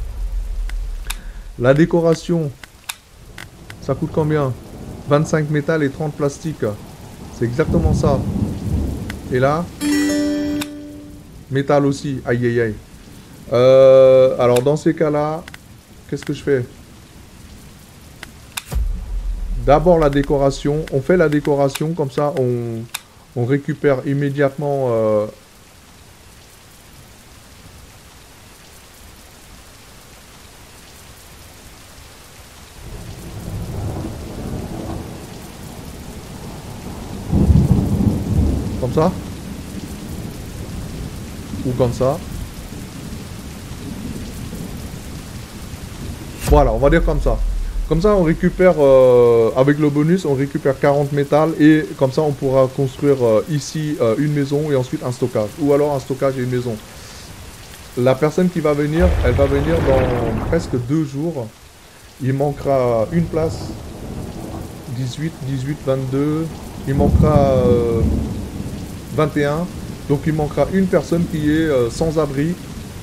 A: La décoration, ça coûte combien? vingt-cinq métal et trente plastique. C'est exactement ça. Et là, métal aussi. Aïe, aïe, aïe. Euh, alors, dans ces cas-là, qu'est-ce que je fais? D'abord la décoration. On fait la décoration, comme ça, on... On récupère immédiatement euh, comme ça ou comme ça. Voilà, on va dire comme ça. Comme ça, on récupère, euh, avec le bonus, on récupère quarante métal et comme ça, on pourra construire euh, ici euh, une maison et ensuite un stockage. Ou alors un stockage et une maison. La personne qui va venir, elle va venir dans presque deux jours. Il manquera une place. dix-huit, dix-huit, vingt-deux. Il manquera euh, vingt et un. Donc il manquera une personne qui est euh, sans abri.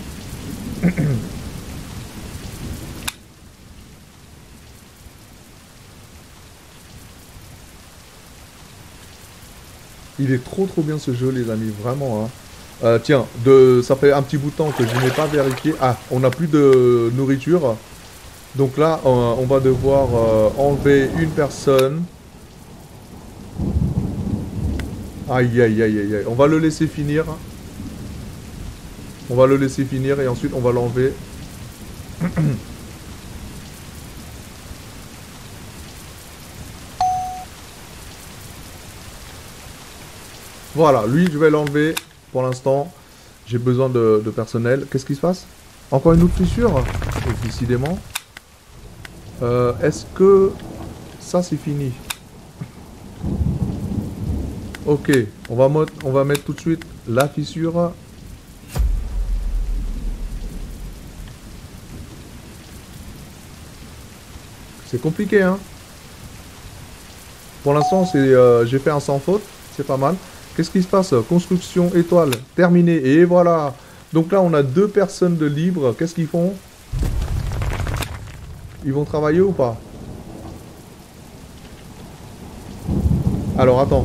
A: Il est trop trop bien ce jeu les amis, vraiment. Hein. Euh, tiens, de, ça fait un petit bout de temps que je n'ai pas vérifié. Ah, on n'a plus de nourriture. Donc là, on, on va devoir euh, enlever une personne. Aïe, aïe, aïe, aïe, aïe. On va le laisser finir. On va le laisser finir et ensuite on va l'enlever. Voilà, lui je vais l'enlever pour l'instant. J'ai besoin de, de personnel. Qu'est-ce qui se passe? Encore une autre fissure? Oh, décidément. Euh, Est-ce que ça c'est fini? Ok, on va, on va mettre tout de suite la fissure. C'est compliqué, hein. Pour l'instant, c'est, euh, j'ai fait un sans faute. C'est pas mal. Qu'est-ce qui se passe? Construction étoile, terminé. Et voilà. Donc là, on a deux personnes de libre. Qu'est-ce qu'ils font? Ils vont travailler ou pas? Alors, attends.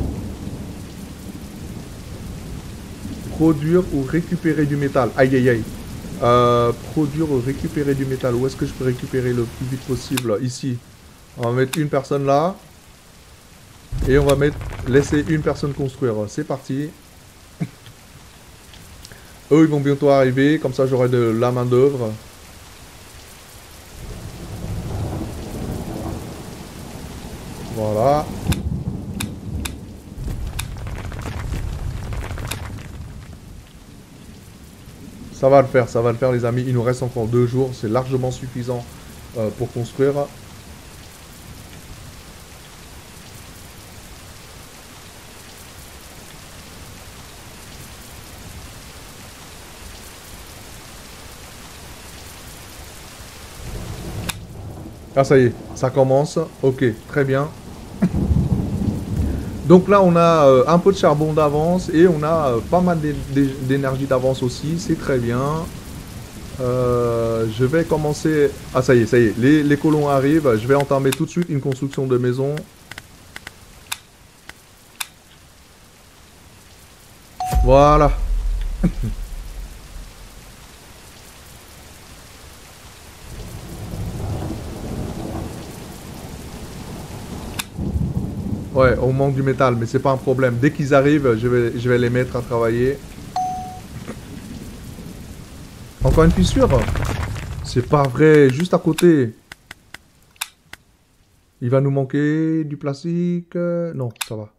A: Produire ou récupérer du métal. Aïe, aïe, aïe. Euh, produire ou récupérer du métal. Où est-ce que je peux récupérer le plus vite possible? Ici. On va mettre une personne là. Et on va mettre, laisser une personne construire. C'est parti. Eux, ils vont bientôt arriver. Comme ça, j'aurai de la main d'œuvre. Voilà. Ça va le faire, ça va le faire les amis. Il nous reste encore deux jours. C'est largement suffisant euh, pour construire. Ah, ça y est, ça commence. Ok, très bien. Donc là, on a euh, un peu de charbon d'avance et on a euh, pas mal d'énergie d'avance aussi. C'est très bien. Euh, je vais commencer... Ah, ça y est, ça y est. Les, les colons arrivent. Je vais entamer tout de suite une construction de maison. Voilà. Ouais, on manque du métal, mais c'est pas un problème. Dès qu'ils arrivent, je vais, je vais les mettre à travailler. Encore une fissure? C'est pas vrai, juste à côté. Il va nous manquer du plastique. Non, ça va.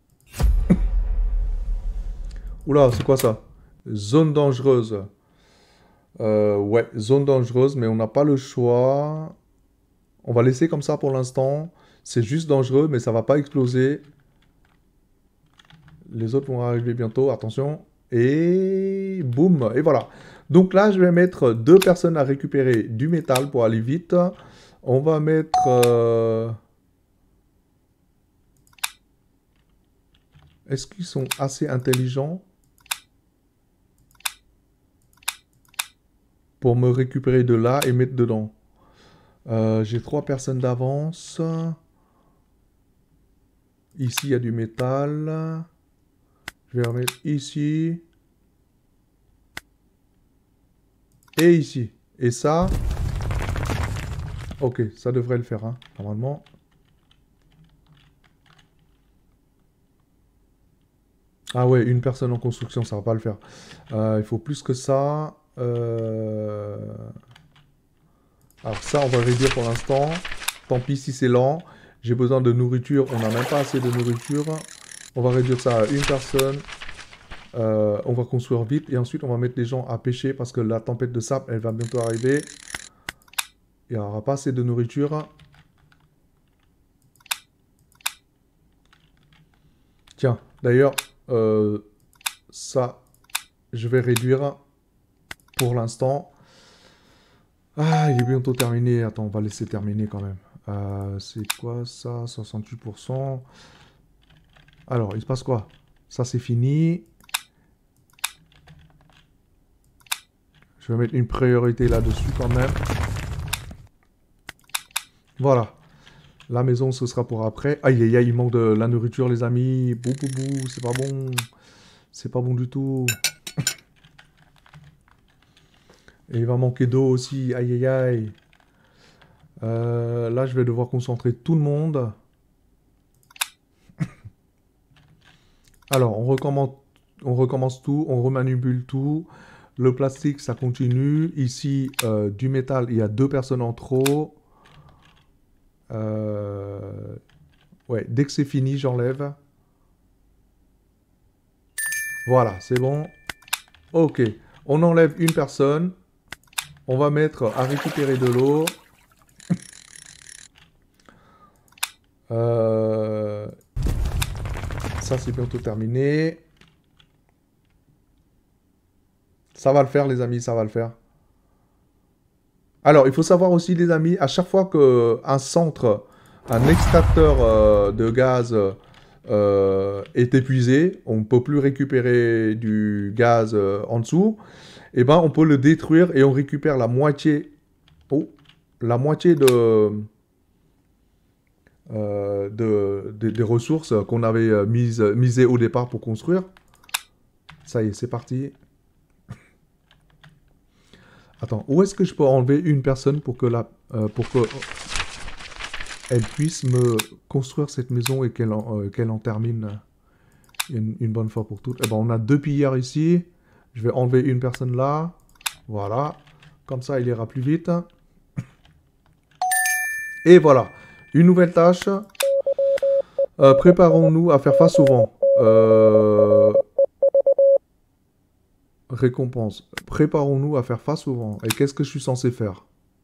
A: Oula, c'est quoi ça? Zone dangereuse. Euh, ouais, zone dangereuse, mais on n'a pas le choix. On va laisser comme ça pour l'instant. C'est juste dangereux, mais ça va pas exploser. Les autres vont arriver bientôt, attention. Et boum, et voilà. Donc là, je vais mettre deux personnes à récupérer du métal pour aller vite. On va mettre... Euh... Est-ce qu'ils sont assez intelligents pour me récupérer de là et mettre dedans? euh, J'ai trois personnes d'avance. Ici, il y a du métal. Je vais remettre ici. Et ici. Et ça... Ok, ça devrait le faire, hein, normalement. Ah ouais, une personne en construction, ça va pas le faire. Euh, il faut plus que ça. Euh... Alors ça, on va réduire pour l'instant. Tant pis si c'est lent. J'ai besoin de nourriture. On n'a même pas assez de nourriture. On va réduire ça à une personne. Euh, on va construire vite. Et ensuite, on va mettre les gens à pêcher parce que la tempête de sable, elle va bientôt arriver. Il n'y aura pas assez de nourriture. Tiens, d'ailleurs, euh, ça, je vais réduire pour l'instant. Ah, il est bientôt terminé. Attends, on va laisser terminer quand même. Euh, c'est quoi ça? soixante-huit pour cent. Alors, il se passe quoi? Ça, c'est fini. Je vais mettre une priorité là-dessus quand même. Voilà. La maison, ce sera pour après. Aïe, aïe, aïe, il manque de la nourriture, les amis. Bou, bou, bou, c'est pas bon. C'est pas bon du tout. Et il va manquer d'eau aussi. Aïe, aïe, aïe. Euh, là, je vais devoir concentrer tout le monde. Alors, on recommence, on recommence tout. On remanipule tout. Le plastique, ça continue. Ici, euh, du métal, il y a deux personnes en trop. Euh... Ouais, dès que c'est fini, j'enlève. Voilà, c'est bon. Ok, on enlève une personne. On va mettre à récupérer de l'eau. Euh... Ça, c'est bientôt terminé. Ça va le faire, les amis, ça va le faire. Alors, il faut savoir aussi, les amis, à chaque fois qu'un centre, un extracteur euh, de gaz euh, est épuisé, on ne peut plus récupérer du gaz euh, en dessous, et ben on peut le détruire et on récupère la moitié, oh, la moitié de, euh, de, de- des ressources qu'on avait euh, mises, misées au départ pour construire. Ça y est, c'est parti. Attends, où est-ce que je peux enlever une personne pour que la, euh, pour que elle puisse me construire cette maison et qu'elle en, euh, qu'elle en termine une, une bonne fois pour toutes? Eh ben, on a deux pilleurs ici. Je vais enlever une personne là. Voilà. Comme ça, il ira plus vite. Et voilà. Une nouvelle tâche. Euh, Préparons-nous à faire face au vent. Euh... Récompense. Préparons-nous à faire face au vent. Et qu'est-ce que je suis censé faire?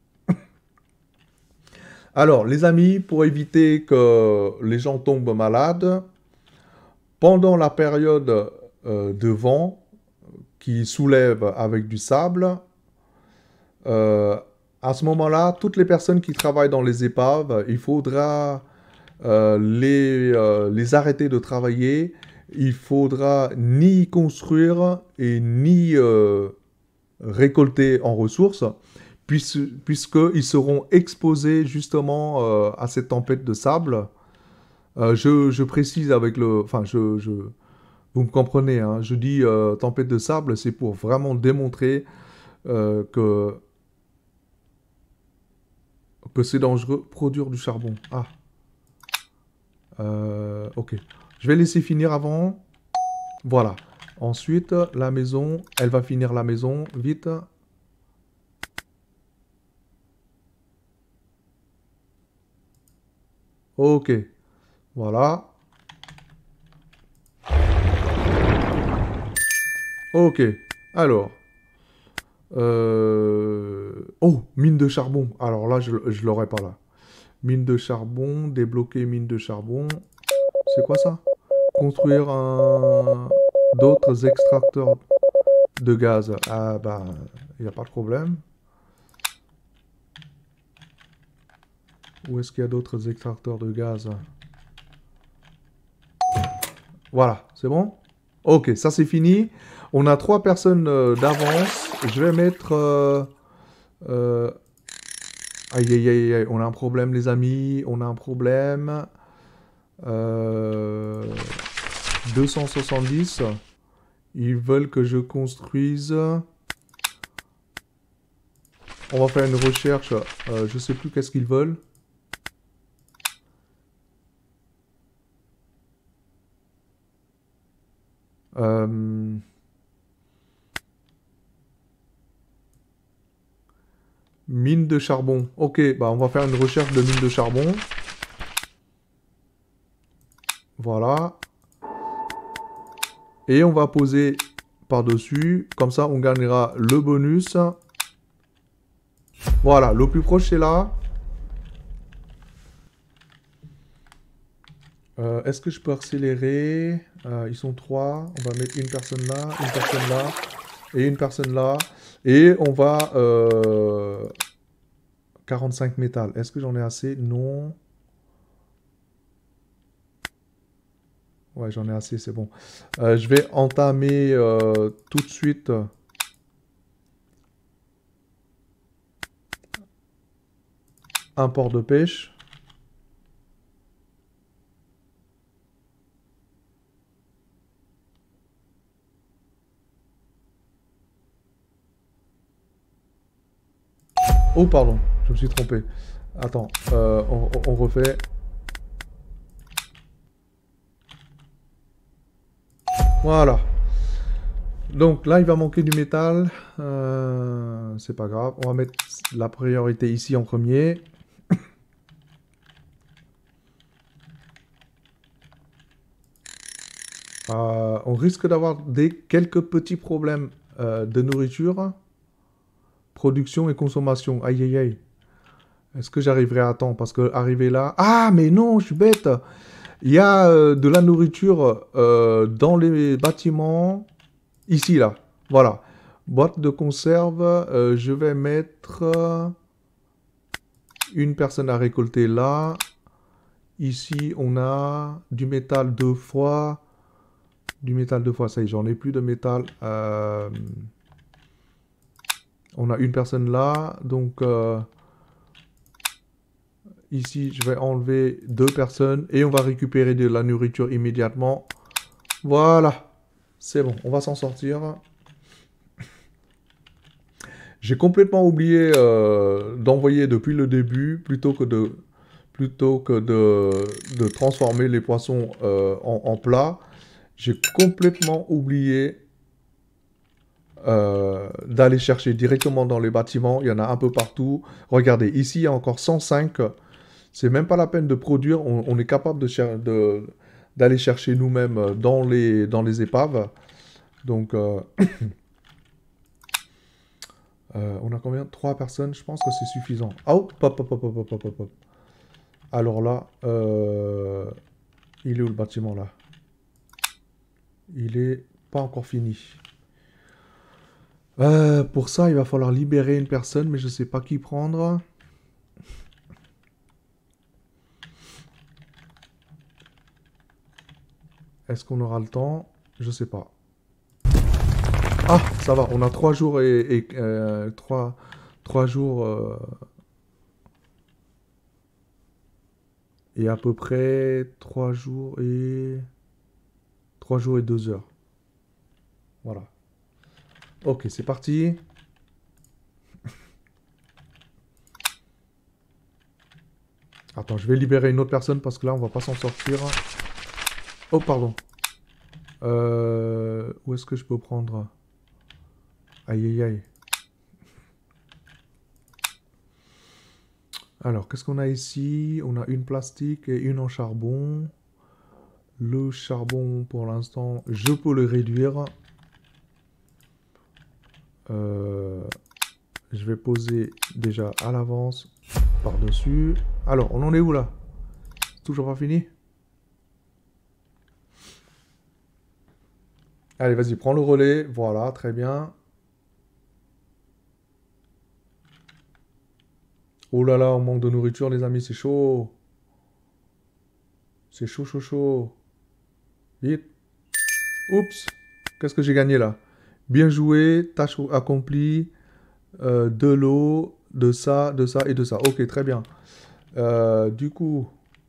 A: Alors, les amis, pour éviter que les gens tombent malades, pendant la période euh, de vent qui soulève avec du sable, euh, à ce moment-là, toutes les personnes qui travaillent dans les épaves, il faudra euh, les, euh, les arrêter de travailler. Il faudra ni construire et ni euh, récolter en ressources, puisqu'ils seront exposés justement euh, à cette tempête de sable. Euh, je, je précise avec le... Enfin, je, je, vous me comprenez, hein, je dis euh, tempête de sable, c'est pour vraiment démontrer euh, que, que c'est dangereux produire du charbon. Ah. Euh, ok. Je vais laisser finir avant. Voilà. Ensuite, la maison, elle va finir la maison, vite. Ok. Voilà. Ok. Alors. Euh... Oh, mine de charbon. Alors là, je ne l'aurai pas là. Mine de charbon, débloquer mine de charbon. C'est quoi ça? Construire un... d'autres extracteurs de gaz. Ah bah, il n'y a pas de problème. Où est-ce qu'il y a d'autres extracteurs de gaz? Voilà, c'est bon? Ok, ça c'est fini. On a trois personnes euh, d'avance. Je vais mettre... Euh, euh, aïe, aïe, aïe, aïe, on a un problème les amis. On a un problème. Euh, deux cent soixante-dix. Ils veulent que je construise... On va faire une recherche. Euh, je sais plus qu'est-ce qu'ils veulent. Euh... Mine de charbon. Ok, bah on va faire une recherche de mine de charbon. Voilà. Et on va poser par-dessus. Comme ça, on gagnera le bonus. Voilà, le plus proche, c'est là. Euh, Est-ce que je peux accélérer? euh, Ils sont trois. On va mettre une personne là, une personne là, et une personne là. Et on va... Euh, quarante-cinq métal. Est-ce que j'en ai assez? Non. Ouais, j'en ai assez, c'est bon. Euh, je vais entamer euh, tout de suite... un port de pêche. Oh, pardon, je me suis trompé. Attends, euh, on, on refait. Voilà. Donc là, il va manquer du métal. Euh, c'est pas grave. On va mettre la priorité ici en premier. Euh, on risque d'avoir des quelques petits problèmes euh, de nourriture. Production et consommation. Aïe, aïe, aïe. Est-ce que j'arriverai à temps? Parce que arriver là... Ah, mais non, je suis bête. Il y a euh, de la nourriture euh, dans les bâtiments. Ici, là. Voilà. Boîte de conserve. Euh, je vais mettre euh, une personne à récolter là. Ici, on a du métal deux fois. Du métal deux fois. Ça y est, j'en ai plus de métal. Euh, on a une personne là. Donc... Euh, ici, je vais enlever deux personnes et on va récupérer de la nourriture immédiatement. Voilà. C'est bon, on va s'en sortir. J'ai complètement oublié euh, d'envoyer depuis le début plutôt que de, plutôt que de, de transformer les poissons euh, en, en plat. J'ai complètement oublié euh, d'aller chercher directement dans les bâtiments. Il y en a un peu partout. Regardez, ici, il y a encore cent cinq. C'est même pas la peine de produire. On, on est capable de cher de, d'aller chercher nous-mêmes dans les, dans les épaves. Donc, euh, euh, on a combien? Trois personnes. Je pense que c'est suffisant. Oh, hop, hop, hop, hop, hop, hop, hop. Alors là, euh, il est où le bâtiment là? Il est pas encore fini. Euh, pour ça, il va falloir libérer une personne, mais je sais pas qui prendre. Est-ce qu'on aura le temps? Je sais pas. Ah, ça va, on a trois jours et... et euh, trois, trois jours... euh, et à peu près trois jours et... Trois jours et deux heures. Voilà. Ok, c'est parti. Attends, je vais libérer une autre personne parce que là, on va pas s'en sortir. Oh, pardon. Euh, où est-ce que je peux prendre? Aïe, aïe, aïe. Alors, qu'est-ce qu'on a ici? On a une plastique et une en charbon. Le charbon, pour l'instant, je peux le réduire. Euh, je vais poser déjà à l'avance par-dessus. Alors, on en est où là? Toujours pas fini? Allez, vas-y, prends le relais. Voilà, très bien. Oh là là, on manque de nourriture, les amis, c'est chaud. C'est chaud, chaud, chaud. Vite. Oups. Qu'est-ce que j'ai gagné là? Bien joué, tâche accomplie. Euh, de l'eau, de ça, de ça et de ça. Ok, très bien. Euh, du coup,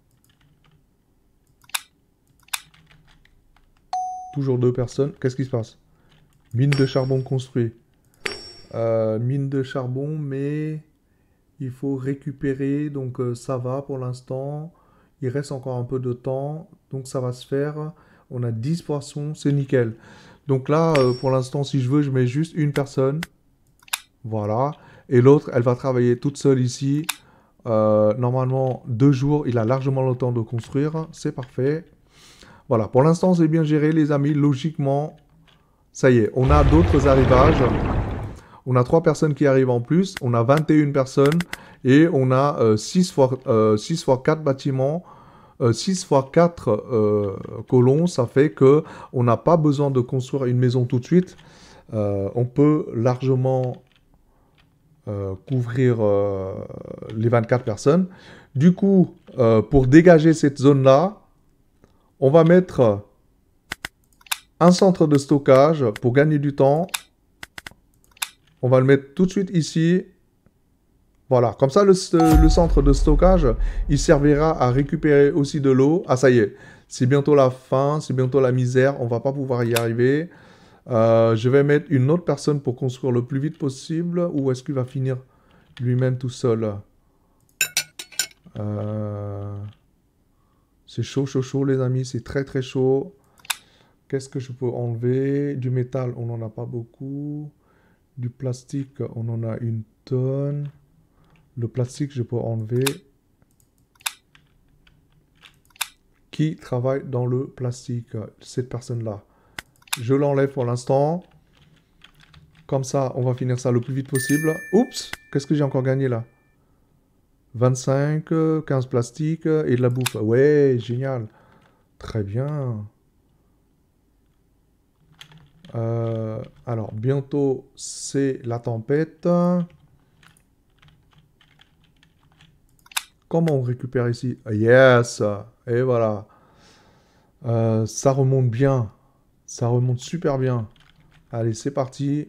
A: toujours deux personnes. Qu'est-ce qui se passe? Mine de charbon construit. Euh, mine de charbon, mais il faut récupérer. Donc euh, ça va pour l'instant. Il reste encore un peu de temps. Donc ça va se faire. On a dix poissons, c'est nickel. Donc là, euh, pour l'instant, si je veux, je mets juste une personne. Voilà. Et l'autre, elle va travailler toute seule ici. Euh, normalement, deux jours, il a largement le temps de construire. C'est parfait. Voilà, pour l'instant, c'est bien géré, les amis. Logiquement, ça y est, on a d'autres arrivages. On a trois personnes qui arrivent en plus. On a vingt et une personnes. Et on a euh, six fois quatre bâtiments. Euh, six fois quatre euh, colons. Ça fait que on n'a pas besoin de construire une maison tout de suite. Euh, on peut largement euh, couvrir euh, les vingt-quatre personnes. Du coup, euh, pour dégager cette zone-là, on va mettre un centre de stockage pour gagner du temps. On va le mettre tout de suite ici. Voilà, comme ça, le, le centre de stockage, il servira à récupérer aussi de l'eau. Ah, ça y est, c'est bientôt la fin, c'est bientôt la misère, on va pas pouvoir y arriver. Euh, je vais mettre une autre personne pour construire le plus vite possible. Ou est-ce qu'il va finir lui-même tout seul? euh... C'est chaud, chaud, chaud, les amis. C'est très, très chaud. Qu'est-ce que je peux enlever? Du métal, on n'en a pas beaucoup. Du plastique, on en a une tonne. Le plastique, je peux enlever. Qui travaille dans le plastique? Cette personne-là. Je l'enlève pour l'instant. Comme ça, on va finir ça le plus vite possible. Oups! Qu'est-ce que j'ai encore gagné là? vingt-cinq, quinze plastiques et de la bouffe. Ouais, génial. Très bien. Euh, alors, bientôt, c'est la tempête. Comment on récupère ici? Yes! Et voilà. Euh, ça remonte bien. Ça remonte super bien. Allez, c'est parti.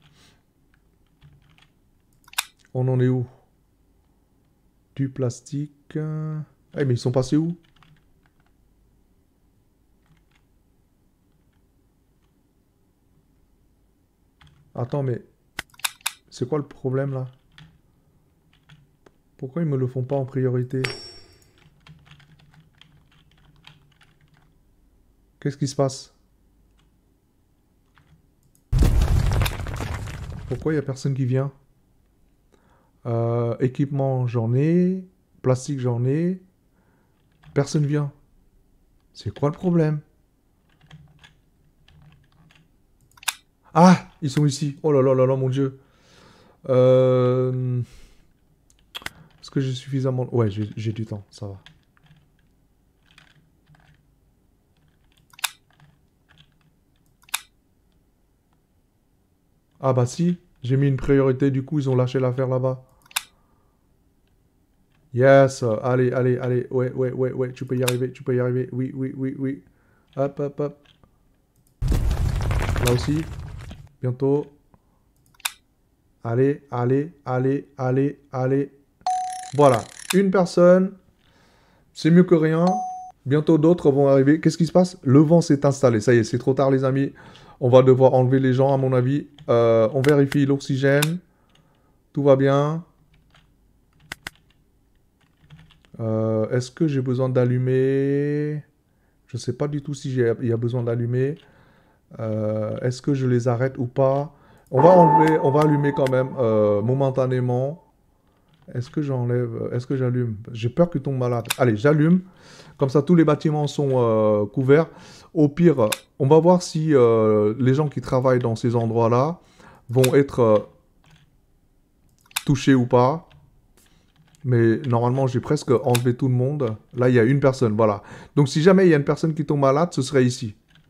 A: On en est où? Du plastique. Eh, mais ils sont passés où? Attends, mais... C'est quoi le problème, là? Pourquoi ils me le font pas en priorité? Qu'est-ce qui se passe? Pourquoi il n'y a personne qui vient? euh, Équipement, j'en ai. Plastique, j'en ai. Personne vient. C'est quoi le problème? Ah! Ils sont ici. Oh là là là là, mon Dieu. Euh... Est-ce que j'ai suffisamment... Ouais, j'ai du temps, ça va. Ah bah si, j'ai mis une priorité, du coup ils ont lâché l'affaire là-bas. Yes, allez, allez, allez, ouais, ouais, ouais, ouais, tu peux y arriver, tu peux y arriver, oui, oui, oui, oui. Hop, hop, hop. Là aussi, bientôt. Allez, allez, allez, allez, allez. Voilà, une personne, c'est mieux que rien. Bientôt d'autres vont arriver. Qu'est-ce qui se passe? Le vent s'est installé, ça y est, c'est trop tard les amis. On va devoir enlever les gens à mon avis. Euh, on vérifie l'oxygène. Tout va bien. Euh, Est-ce que j'ai besoin d'allumer? Je ne sais pas du tout si il y a besoin d'allumer. Euh, Est-ce que je les arrête ou pas? On va enlever, on va allumer quand même euh, momentanément. Est-ce que j'enlève? Est-ce que j'allume? J'ai peur qu'ils tombent malades. Allez, j'allume. Comme ça, tous les bâtiments sont euh, couverts. Au pire, on va voir si euh, les gens qui travaillent dans ces endroits-là vont être euh, touchés ou pas. Mais normalement, j'ai presque enlevé tout le monde. Là, il y a une personne, voilà. Donc, si jamais il y a une personne qui tombe malade, ce serait ici.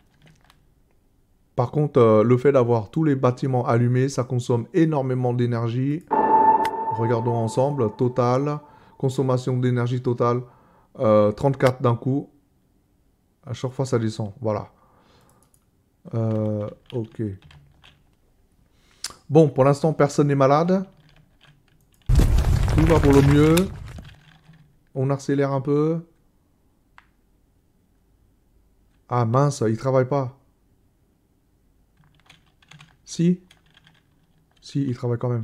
A: Par contre, euh, le fait d'avoir tous les bâtiments allumés, ça consomme énormément d'énergie. Regardons ensemble. Total. Consommation d'énergie totale. Euh, trente-quatre d'un coup. À chaque fois, ça descend. Voilà. Euh, ok. Bon, pour l'instant, personne n'est malade. Tout va pour le mieux. On accélère un peu. Ah mince, il travaille pas. Si. Si, il travaille quand même.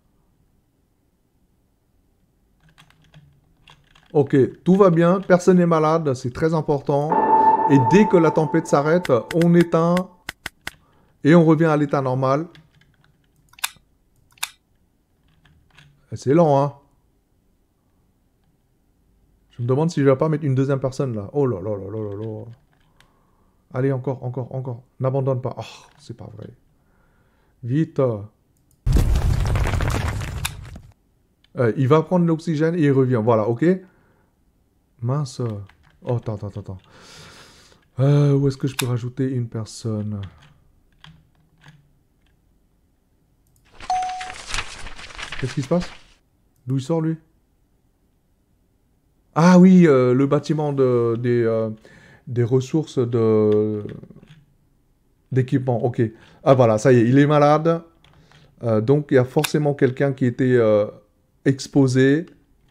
A: Ok, tout va bien, personne n'est malade, c'est très important. Et dès que la tempête s'arrête, on éteint et on revient à l'état normal. C'est lent, hein. Je me demande si je vais pas mettre une deuxième personne là. Oh là là là là là là. Allez, encore, encore, encore. N'abandonne pas. Oh, c'est pas vrai. Vite. Euh, il va prendre l'oxygène et il revient. Voilà, ok. Mince. Oh, attends, attends, attends. Euh, où est-ce que je peux rajouter une personne? Qu'est-ce qui se passe? D'où il sort, lui? Ah oui, euh, le bâtiment de, des, euh, des ressources de d'équipement. Ok. Ah voilà, ça y est, il est malade. Euh, donc, il y a forcément quelqu'un qui était euh, exposé.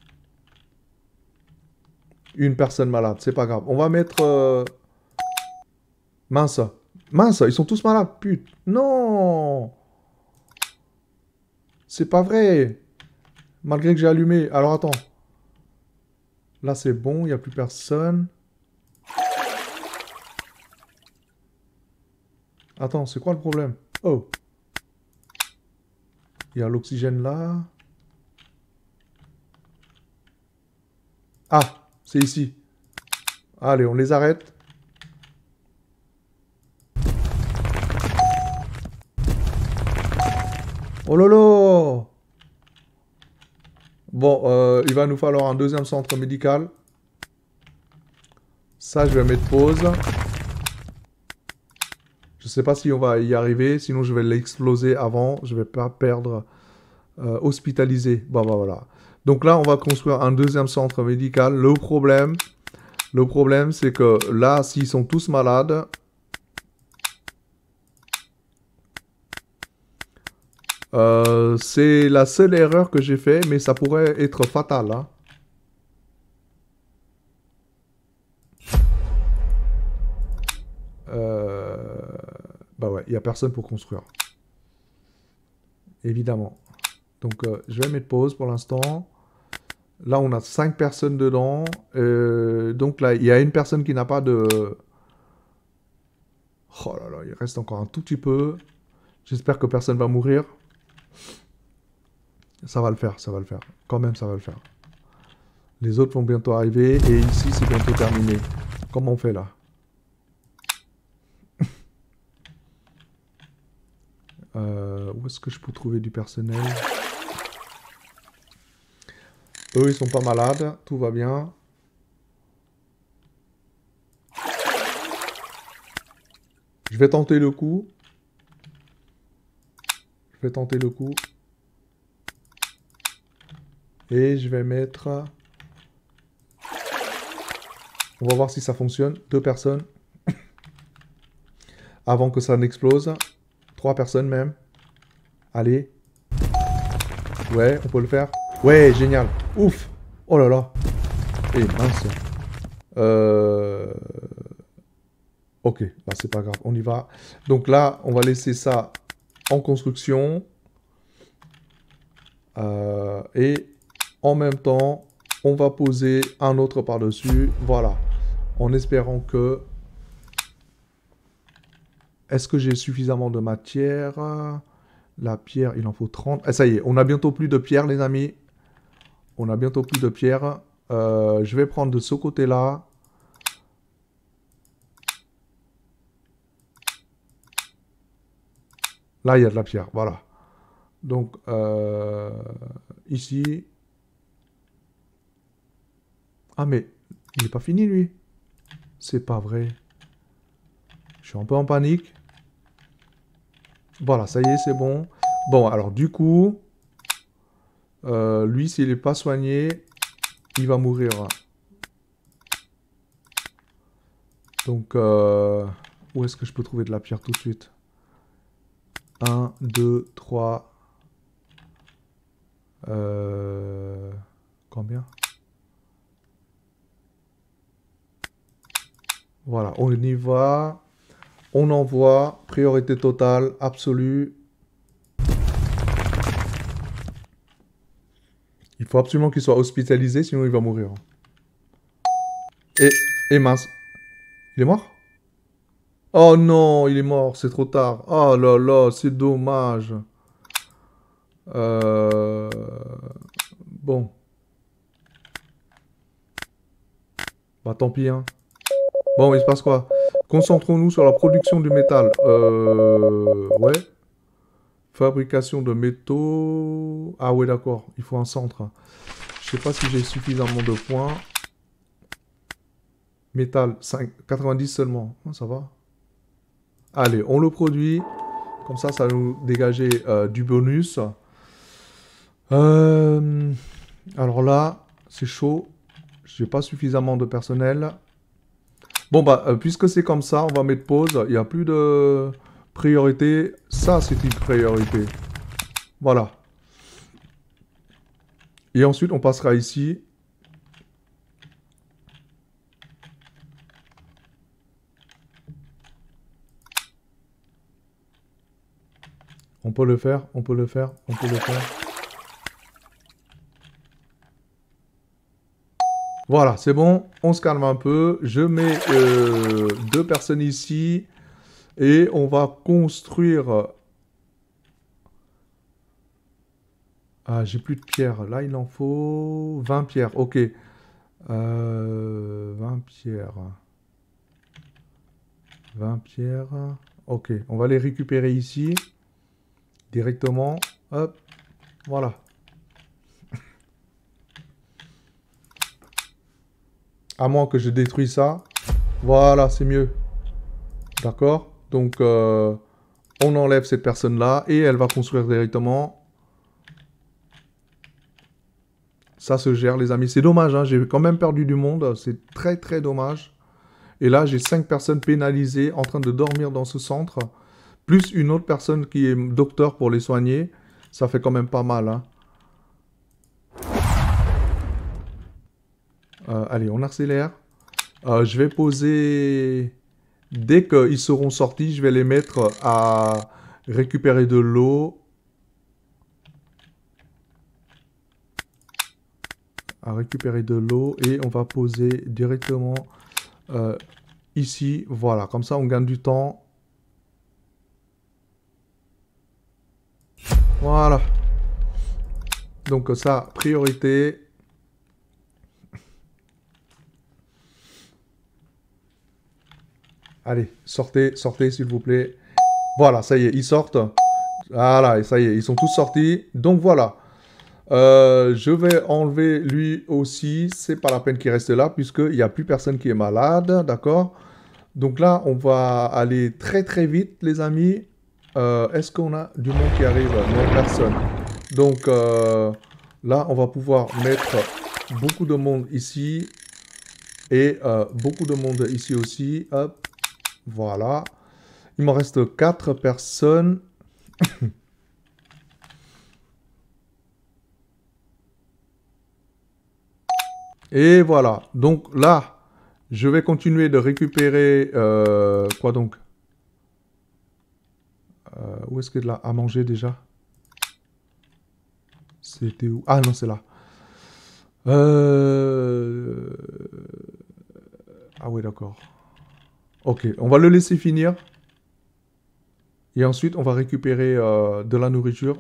A: Une personne malade, c'est pas grave. On va mettre... Euh... Mince. Mince, ils sont tous malades. Putain. Non. C'est pas vrai. Malgré que j'ai allumé. Alors, attends. Là, c'est bon, il n'y a plus personne. Attends, c'est quoi le problème? Oh. Il y a l'oxygène là. Ah, c'est ici. Allez, on les arrête. Oh lolo! Bon, euh, il va nous falloir un deuxième centre médical. Ça, je vais mettre pause. Je sais pas si on va y arriver, sinon je vais l'exploser avant. Je vais pas perdre euh, hospitalisé. Bon, bah voilà. Donc là, on va construire un deuxième centre médical. Le problème, le problème, c'est que là, s'ils sont tous malades, euh, c'est la seule erreur que j'ai fait, mais ça pourrait être fatal. Hein. Euh... Bah ouais, il n'y a personne pour construire. Évidemment. Donc, euh, je vais mettre pause pour l'instant. Là, on a cinq personnes dedans. Euh, donc là, il y a une personne qui n'a pas de... Oh là là, il reste encore un tout petit peu. J'espère que personne va mourir. Ça va le faire, ça va le faire. Quand même, ça va le faire. Les autres vont bientôt arriver. Et ici, c'est bientôt terminé. Comment on fait là? euh, Où est-ce que je peux trouver du personnel? Eux, ils sont pas malades. Tout va bien. Je vais tenter le coup. vais tenter le coup. Et je vais mettre... On va voir si ça fonctionne. Deux personnes. Avant que ça n'explose. Trois personnes même. Allez. Ouais, on peut le faire. Ouais, génial. Ouf. Oh là là. Eh, mince. Euh... Ok, bah c'est pas grave, on y va. Donc là, on va laisser ça en construction. Euh, et en même temps, on va poser un autre par-dessus. Voilà. En espérant que... Est-ce que j'ai suffisamment de matière? La pierre, il en faut trente. Ah, ça y est, on a bientôt plus de pierre, les amis. On a bientôt plus de pierre. Euh, je vais prendre de ce côté-là. Là, il y a de la pierre, voilà. Donc, euh, ici... Ah, mais il n'est pas fini, lui. C'est pas vrai. Je suis un peu en panique. Voilà, ça y est, c'est bon. Bon, alors, du coup... Euh, lui, s'il n'est pas soigné, il va mourir. Donc, euh, où est-ce que je peux trouver de la pierre tout de suite? un, deux, trois... Euh, combien? Voilà, on y va. On envoie. Priorité totale, absolue. Il faut absolument qu'il soit hospitalisé, sinon il va mourir. Et, et mince. Il est mort? Oh non, il est mort, c'est trop tard. Oh là là, c'est dommage. Euh... Bon. Bah tant pis, hein. Bon, il se passe quoi? Concentrons-nous sur la production du métal. Euh... Ouais. Fabrication de métaux... Ah ouais, d'accord. Il faut un centre. Je sais pas si j'ai suffisamment de points. Métal, cinq, quatre-vingt-dix seulement. Oh, ça va. Allez, on le produit. Comme ça, ça va nous dégager euh, du bonus. Euh... Alors là, c'est chaud. J'ai pas suffisamment de personnel. Bon, bah, euh, puisque c'est comme ça, on va mettre pause. Il n'y a plus de priorité. Ça, c'est une priorité. Voilà. Et ensuite, on passera ici. On peut le faire, on peut le faire, on peut le faire. Voilà, c'est bon. On se calme un peu. Je mets euh, deux personnes ici. Et on va construire... Ah, j'ai plus de pierres. Là, il en faut vingt pierres. Ok. Euh, vingt pierres. vingt pierres. Ok, on va les récupérer ici. Directement. Hop. Voilà. À moins que je détruise ça. Voilà, c'est mieux. D'accord? Donc, euh, on enlève cette personne-là et elle va construire directement. Ça se gère, les amis. C'est dommage, hein, j'ai quand même perdu du monde. C'est très, très dommage. Et là, j'ai cinq personnes pénalisées en train de dormir dans ce centre. Plus une autre personne qui est docteur pour les soigner. Ça fait quand même pas mal, hein. Euh, allez, on accélère. Euh, je vais poser... Dès qu'ils seront sortis, je vais les mettre à récupérer de l'eau. À récupérer de l'eau. Et on va poser directement euh, ici. Voilà, comme ça on gagne du temps. Voilà. Donc ça, priorité. Allez, sortez, sortez s'il vous plaît. Voilà, ça y est, ils sortent. Voilà, et ça y est, ils sont tous sortis. Donc voilà. Euh, je vais enlever lui aussi. C'est pas la peine qu'il reste là, puisqu'il n'y a plus personne qui est malade. D'accord? Donc là, on va aller très très vite, les amis. Euh, Est-ce qu'on a du monde qui arrive? Non, personne. Donc euh, là, on va pouvoir mettre beaucoup de monde ici. Et euh, beaucoup de monde ici aussi. Hop. Voilà. Il m'en reste quatre personnes. Et voilà. Donc là, je vais continuer de récupérer... Euh, quoi donc? Euh, où est-ce qu'il y a à manger déjà? C'était où? Ah non, c'est là. Euh... Ah oui, d'accord. Ok, on va le laisser finir. Et ensuite, on va récupérer euh, de la nourriture.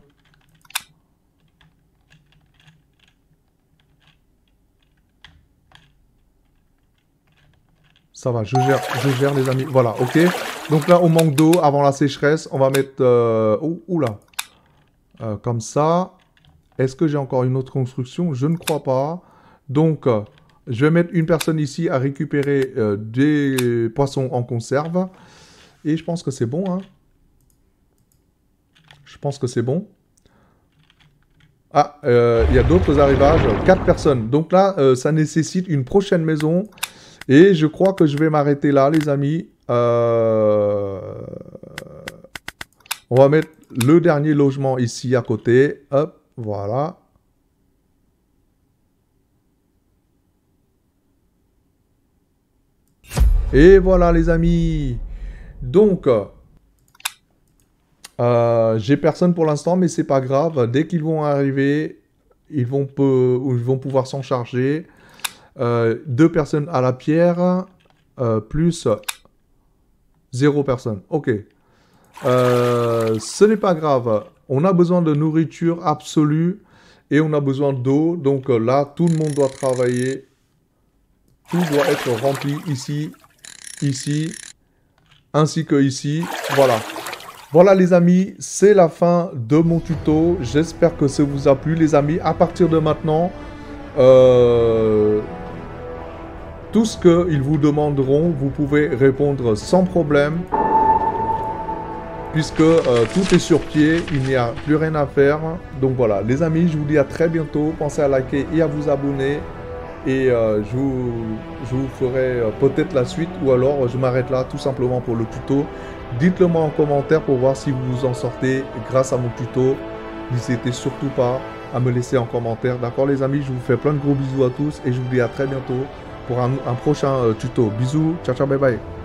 A: Ça va, je gère, je gère les amis. Voilà, ok. Donc là, on manque d'eau avant la sécheresse. On va mettre... Euh... Oh, oula. Euh, comme ça. Est-ce que j'ai encore une autre construction? Je ne crois pas. Donc, euh, je vais mettre une personne ici à récupérer euh, des poissons en conserve. Et je pense que c'est bon, hein. Je pense que c'est bon. Ah, euh, il y a d'autres arrivages. Quatre personnes. Donc là, euh, ça nécessite une prochaine maison. Et je crois que je vais m'arrêter là, les amis. Euh... On va mettre le dernier logement ici à côté. Hop, voilà. Et voilà, les amis. Donc... Euh, j'ai personne pour l'instant, mais c'est pas grave. Dès qu'ils vont arriver, ils vont, peu, ils vont pouvoir s'en charger. Euh, deux personnes à la pierre, euh, plus zéro personne. Ok. Euh, ce n'est pas grave. On a besoin de nourriture absolue et on a besoin d'eau. Donc là, tout le monde doit travailler. Tout doit être rempli ici, ici, ainsi que ici. Voilà. Voilà les amis, c'est la fin de mon tuto. J'espère que ça vous a plu les amis. À partir de maintenant, euh, tout ce qu'ils vous demanderont, vous pouvez répondre sans problème. Puisque euh, tout est sur pied, il n'y a plus rien à faire. Donc voilà, les amis, je vous dis à très bientôt. Pensez à liker et à vous abonner. Et euh, je, vous, je vous ferai euh, peut-être la suite ou alors je m'arrête là tout simplement pour le tuto. Dites-le moi en commentaire pour voir si vous vous en sortez grâce à mon tuto. N'hésitez surtout pas à me laisser en commentaire. D'accord les amis, je vous fais plein de gros bisous à tous et je vous dis à très bientôt pour un, un prochain euh, tuto. Bisous, ciao ciao, bye bye.